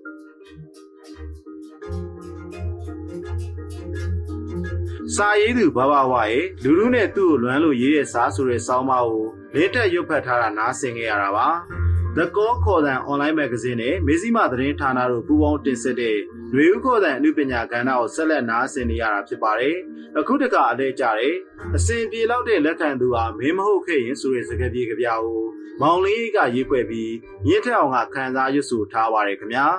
စာရေးသူဘဘဝရဲ့လူလူနဲ့သူ့ကိုလွမ်းလို့ရေးတဲ့စာဆိုတဲ့ဆောင်းပါးကိုလေးတက်ရွတ်ဖတ်ထားတာနားဆင်ခဲ့ရတာပါ။ The Call ခေါ်သံ online magazine နဲ့မေဇီမာသတင်းဌာနတို့ပူးပေါင်းတင်ဆက်တဲ့ຫນွေဦးခေါ်သံအနုပညာကဏ္ဍကိုဆက်လက်နားဆင်နေရတာဖြစ်ပါတယ်။အခုတခါအလဲကြတဲ့အစဉ်ပြေလောက်တဲ့လက်ခံသူဟာမင်းမဟုတ်ခဲ့ရင်ဆိုတဲ့စကားပြေကြပြာကိုမောင်လေးကရေးဖွဲ့ပြီးမြင့်ထက်အောင်ကခန်းစားရွတ်ဆိုထားပါတယ်ခင်ဗျာ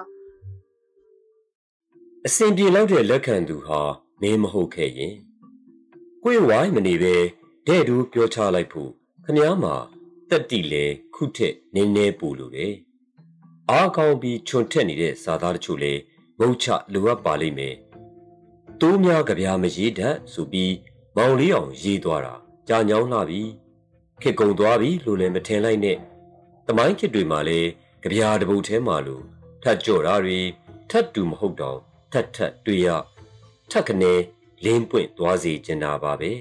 ။အစဉ်ပြေလောက်တဲ့လက်ခံသူဟာမင်းမဟုတ်ခဲ့ရင်ကိုယ်ဝိုင်းမနေပဲတဲ့တူပြောချလိုက်ဖို့ခမည်းမှာတက်တီလေခုထက်နင်းနေပူလို့တယ်။အားကောင်းပြီးခြုံထက်နေတဲ့စာသားတချို့လေငုံချလိုအပ်ပါလိမ့်မယ်။တိုးများကြပြားမရေးတတ်ဆိုပြီးမောင်လေးအောင်ရေးသွားတာကြာညောင်းလာပြီ။ခက်ကုံသွားပြီလို့လည်းမထင်လိုက်နဲ့။တမိုင်းခစ်တွေမှာလေကြပြားတပုတ်ထဲမှာလို့ထတ်ကြော့တာတွေထတ်တူမဟုတ်တော့ထတ်တွေ့ရထက်ကနေလင်းပွင့်သွားစေချင်တာပါပဲ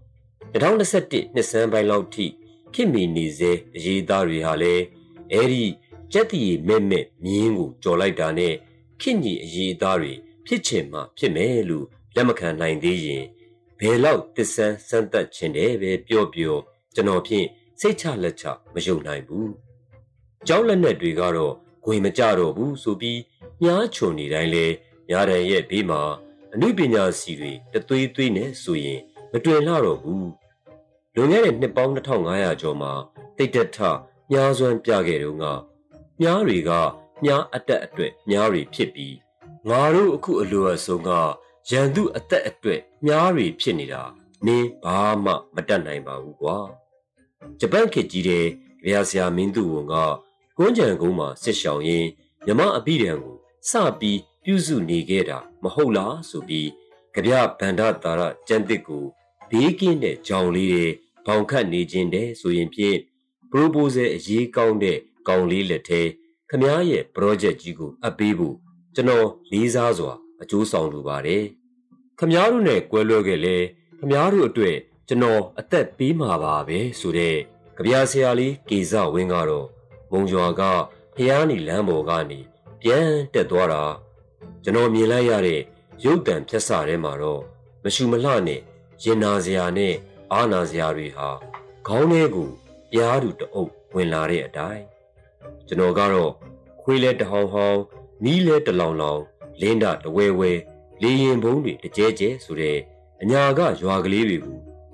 2021နှစ်ဆန်းပိုင်းလောက်ထိခင်မီနေစေအရေးသားတွေဟာလည်းအဲ့ဒီကြက်တီမဲ့မဲ့မြင်းကိုကြော်လိုက်တာနဲ့ခင်ကြီးအရေးသားတွေဖြစ်ချင်မှဖြစ်မယ်လို့လက်မခံနိုင်သေးရင်ဘယ်လောက်တစ္ဆန်းစမ်းသက်ခြင်းတယ်ပဲပြောကျွန်တော်ဖြင့်စိတ်ချလက်ချမယုံနိုင်ဘူးကြောက်လက်နဲ့တွေကတော့ဂွင်မကြတော့ဘူးဆိုပြီးညားချုံနေတိုင်းလဲညားတန်ရဲ့ဘေးမှာအနုပညာစီတွေတသွေးသွေးနဲ့ဆိုရင်မတွင်လှတော့ဘူးလွန်ခဲ့တဲ့နှစ်ပေါင်း2500ကျော်မှာတိတ်တက်ထမြားစွမ်းပြခဲ့တုန်းကမြားတွေကမြားအတက်အတွက်မြားတွေဖြစ်ပြီးငါတို့အခုအလိုအဆုံးကရန်သူအသက်အတွက်မြားတွေဖြစ်နေတာနင်းဘာမှမတတ်နိုင်ပါဘူးကွာဂျပန်ခေတ်ကြီးတဲ့ကြပြဆရာမင်းသူဝန်ကကွန်းကြံကုန်းမှာစစ်ရှောင်ရင်းမြမအပိဒံကိုစပြီးပြုစုနေခဲ့တာမဟုတ်လားဆိုပြီးကြပြဗန္ဒတာရကျန်းတစ်ကိုဘေးကင်းတဲ့ကြောင်လေးတွေဘောင်ခတ်နေခြင်းတဲ့ဆိုရင်ဖြင့် proposal အရေးကောင်းတဲ့ကောင်လေးလက်ထဲခမားရဲ့ project ကြီးကိုအပ်ပေးဖို့ကျွန်တော်လေးစားစွာအကျိုးဆောင်လိုပါတယ်ခမားတို့နဲ့ကွဲလွဲခဲ့လေခမားတို့အတွက်ကျွန်တော်အသက်ပေးမှာပါပဲဆိုတဲ့ကြပြဆရာလေးကေဇဝင်းကတော့မုံရွာကဖျားနီလမ်းပေါ်ကနေပြန်တက်သွားတာကျွန်တော်မြင်လိုက်ရတဲ့ရုပ်တံဖြတ်စာထဲမှာတော့မရှူမလှနဲ့ရင်နာစရာနဲ့အာနာစရာတွေဟာခေါင်းထဲကိုပြားတူတအုပ်ဝင်လာတဲ့အတိုင်းကျွန်တော်ကတော့ခွေးလဲတဟောင်းဟောင်းမီးလဲတလောင်လောင်လင်းတာတဝဲဝဲလေရင်ဘုံတွေတကြဲကြဲဆိုတဲ့အညာကရွာကလေးတွေကို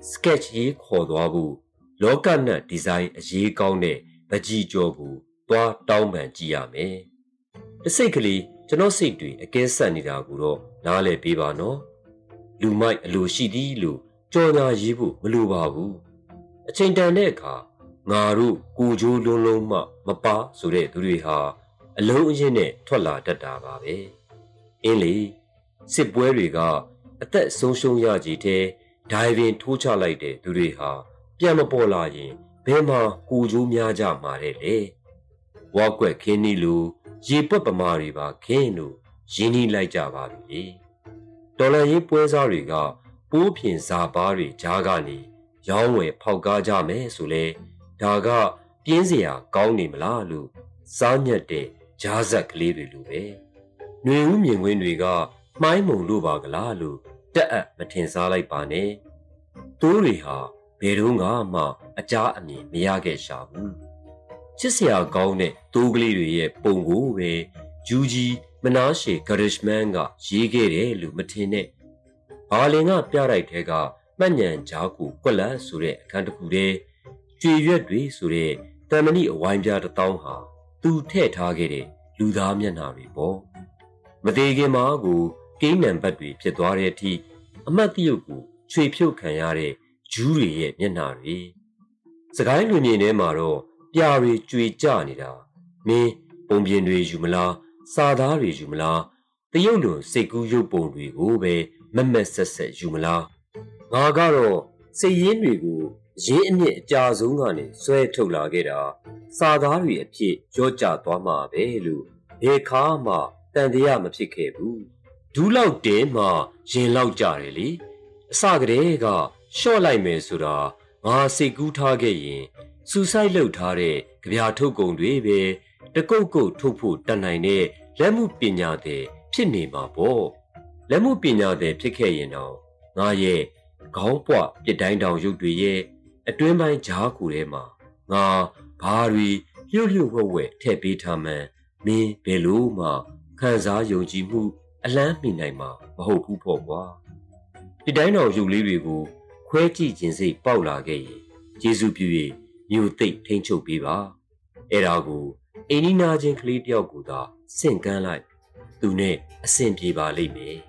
sketch ရေးခေါ်သွားဖို့လောကနတ်ဒီဇိုင်းအရေးကောင်းတဲ့ပကြီးကျော်ကိုတွားတောင်းပန်ကြည့်ရမယ်။တစ်စိတ်ကလေးကျွန်တော်စိတ်တွေအကဲဆက်နေတာကိုတော့နားလည်ပေးပါနော်။လူမိုက်အလိုရှိသည်လို့ကြော်ညာရေးဖို့မလိုပါဘူး။အချိန်တန်တဲ့အခါငါတို့ကိုကြိုးလုံးလုံးမှမပါဆိုတဲ့သူတွေဟာအလုံးအင်းနဲ့ထွက်လာတတ်တာပါပဲ။အင်းလေစစ်ပွဲတွေကအသက်ဆုံးရှုံးရကြီးတဲ့ဒိုင်ဗင်ထိုးချလိုက်တဲ့သူတွေဟာပြန်မပေါ်လာရင်ဘယ်မှာကိုကြိုးများကြမှာတဲ့လေဝါကွက်ခင်းနီလိုရေပွက်ပမာတွေပါခင်းလို့ရင်းနှီးလိုက်ကြပါပြီဒေါ်လာရေးပွဲစားတွေကပိုးဖြင်စာပါးတွေကြားကနေရောင်းဝယ်ဖောက်ကားကြမယ်ဆိုလဲဒါကပြင်းစရာကောင်းနေမလားလို့စားညက်တဲ့ကြားဆက်ကလေးတွေလိုပဲຫນွေဦးမြင်ကွင်းတွေကမှိုင်းမုံလို့ပါကလားလို့တက်အပ်မထင်စားလိုက်ပါနဲ့သူတွေဟာဘယ်တော့မှအကြားအမြင်မရခဲ့ရှာဘူးချစ်စရာကောင်းတဲ့တိုးကလေးတွေရဲ့ပုံကိုပဲဂျူဂျီမနာရှေဂရစ်မန်ကရေးခဲ့တယ်လို့မထင်နဲ့ဘာလင်ကပြတိုက်ထဲကမှတ်ညံကြားကိုကွက်လက်ဆိုတဲ့အခန်းတစ်ခုတည်းကျွေရွက်တွေဆိုတဲ့တန်မဏိအဝိုင်းပြားတစ်တောင်းဟာသူထည့်ထားခဲ့တဲ့လူသားမျက်နှာတွေပေါ့မသေးခင်မှာကိုကိန်းနံပါတ်တွေဖြစ်သွားတဲ့အထိအမတ်တရုပ်ကိုချွေဖြုတ်ခံရတဲ့ဂျူးတွေရဲ့မျက်နှာတွေစကိုင်းလူမြင်ထဲမှာတော့ပြာတွေကြွေကြနေတာမင်းပုံပြင်တွေယူမလားစာသားတွေယူမလားတရုတ်လွန်စိတ်ကူးရုပ်ပုံတွေကိုပဲမက်မက်ဆက်ဆက်ယူမလားငါကတော့စိတ်ရင်းတွေကိုရင်းအမြင့်အကြာဆုံးကနေဆွဲထုတ်လာခဲ့တာစာသားတွေအဖြစ်ရော့ကျသွားမှာပဲလို့ဘယ်ခါမှတန်တရားမဖြစ်ခဲ့ဘူးဒူးလောက်တဲမှရင်လောက်ကြတယ်လေအစကတည်းကရှော့လိုက်မယ်ဆိုတာငါစိတ်ကူးထားခဲ့ရင်စူဆိုက်လုပ်ထားတဲ့ကြပြထုတ်ကုန်တွေပဲတကုတ်ကုတ်ထုတ်ဖို့တတ်နိုင်တဲ့လက်မှုပညာသည်ဖြစ်နေမှာပေါ့လက်မှုပညာသည်ဖြစ်ခဲ့ရင်တော့ငါရဲ့ခေါင်းပွပြစ်တိုင်းတောင်ရုပ်တွေရဲ့အတွင်းပိုင်းဂျားကူထဲမှာငါဘာတွေလျှို့လျှို့ဝှက်ဝှက်ထည့်ပေးထားမှန်းမင်းဘယ်လို့မှခံစားယုံကြည်မှုအလန်းမိနိုင်မှာမဟုတ်ဘူးပေါ့ကွာပြစ်တိုင်းတောင်ရုပ်လေးတွေကိုခွဲကြည့်ခြင်းစိတ်ပေါက်လာခဲ့ရင်ယေရှုပြု၍မြို့သိပ်ထိန်ချုပ်ပေးပါအဲ့ဒါကိုအိနီနာချင်းကလေးတယောက်ကိုသာဆင့်ကမ်းလိုက်သူနဲ့အဆင်ပြေပါလိမ့်မယ်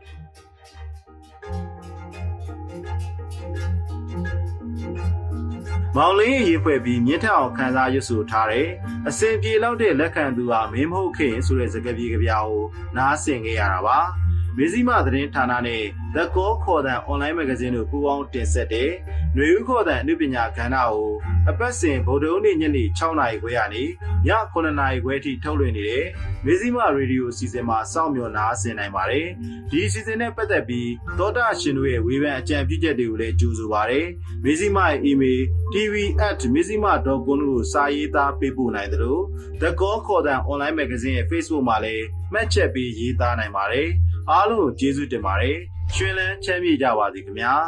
မောင်လေးရေးဖွဲ့ပြီးမြင့်ထက်အောင်ခန်းစားရွတ်ဆိုထားတယ်အစင်ပြေလောက်တဲ့လက်ခံသူဟာမင်းမဟုတ်ခင်ဆိုတဲ့စကားပြေကဗျာကိုနားဆင်ခဲ့ရတာပါမဇ္ဈိမသတင်းဌာနနဲ့ The Call ခေါ်တဲ့အွန်လိုင်းမဂ္ဂဇင်းတို့ပူးပေါင်းတင်ဆက်တဲ့ຫນွေဦးခေါ်တဲ့အနုပညာကဏ္ဍကိုအပတ်စဉ်ဗုဒ္ဓဟူးနေ့ညနေ6:00 နာရီခွဲကနေည9:00 နာရီခွဲထိထုတ်လွှင့်နေတဲ့မဇ္ဈိမရေဒီယိုအစီအစဉ်မှာစောင့်မျှော်နားဆင်နိုင်ပါတယ်ဒီအစီအစဉ်နဲ့ပတ်သက်ပြီးသောတာရှင်တို့ရဲ့ဝေဖန်အကြံပြုချက်တွေကိုလည်းကြိုဆိုပါတယ်မဇ္ဈိမရဲ့ email tv@mzima.com ကိုစာရေးသားပေးပို့နိုင်တယ်လို့ The Call ခေါ်တဲ့အွန်လိုင်းမဂ္ဂဇင်းရဲ့ Facebook မှာလည်းမှတ်ချက်ပေးရေးသားနိုင်ပါတယ်အားလုံးကိုကျေးဇူးတင်ပါတယ်ရွှင်လန်းချမ်းမြေ့ကြပါစေခင်ဗျာ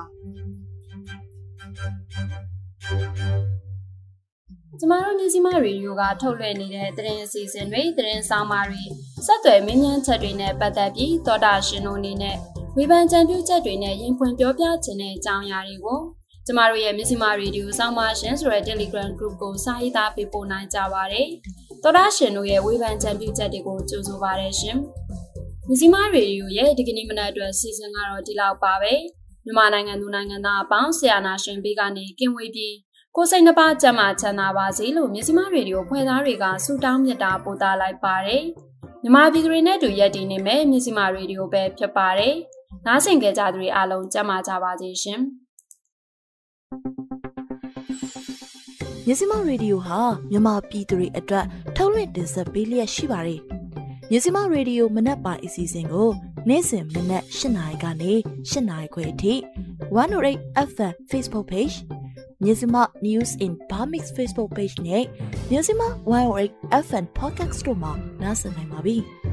ကျမတို့မြစီမရေဒီယိုကထုတ်လွှင့်နေတဲ့သတင်းအစီအစဉ်တွေသတင်းဆောင်မာတွေဆက်သွယ်မင်းမြန်းချက်တွေနဲ့ပတ်သက်ပြီးသောတာရှင်တို့အနေနဲ့ဝေဖန်ကြံပြုချက်တွေနဲ့ရင်ဖွင့်ပြောပြခြင်းတဲ့အကြောင်းအရာတွေကိုကျမတို့ရဲ့မြစီမရေဒီယိုဆောင်မာရှင်ဆိုတဲ့ Telegram Group ကိုစာရေးသားပေးပို့နိုင်ကြပါတယ်သောတာရှင်တို့ရဲ့ဝေဖန်ကြံပြုချက်တွေကိုကြိုဆိုပါရရှင်မြစီမရေဒီယိုရဲ့ဒီကနေ့မနက်အတွက်စီစဉ်ကတော့ဒီလောက်ပါပဲမြန်မာနိုင်ငံသူနိုင်ငံသားအပေါင်းဆရာနာရှင်ဘေးကနေကင်းဝေးပြီးကိုယ်စိတ်နှပါကျန်းမာချမ်းသာပါစေလို့မြစီမရေဒီယိုဖွဲ့သားတွေကဆုတောင်းမြတ်တာပို့သလိုက်ပါတယ်မြန်မာပြည်သူတွေနဲ့တူရက်တည်နေမဲ့မြစီမရေဒီယိုပဲဖြစ်ပါတယ်နားဆင်ကြကြသူတွေအားလုံးကျန်းမာကြပါစေရှင်မြစီမရေဒီယိုဟာမြန်မာပြည်သူတွေအတွက်ထုတ်လွှင့်တင်ဆက်ပေးလျက်ရှိပါတယ်မြစီမရေဒီယိုမနက်ပိုင်းအစီအစဉ်ကိုနေ့စဉ်မနက်8:00 နာရီကနေ8:00 နာရီခွဲအထိ108 FM Facebook Page မြစီမ News in Bamix Facebook Page နဲ့မြစီမ108 FM Podcast တို့မှာနားဆင်နိုင်ပါပြီ။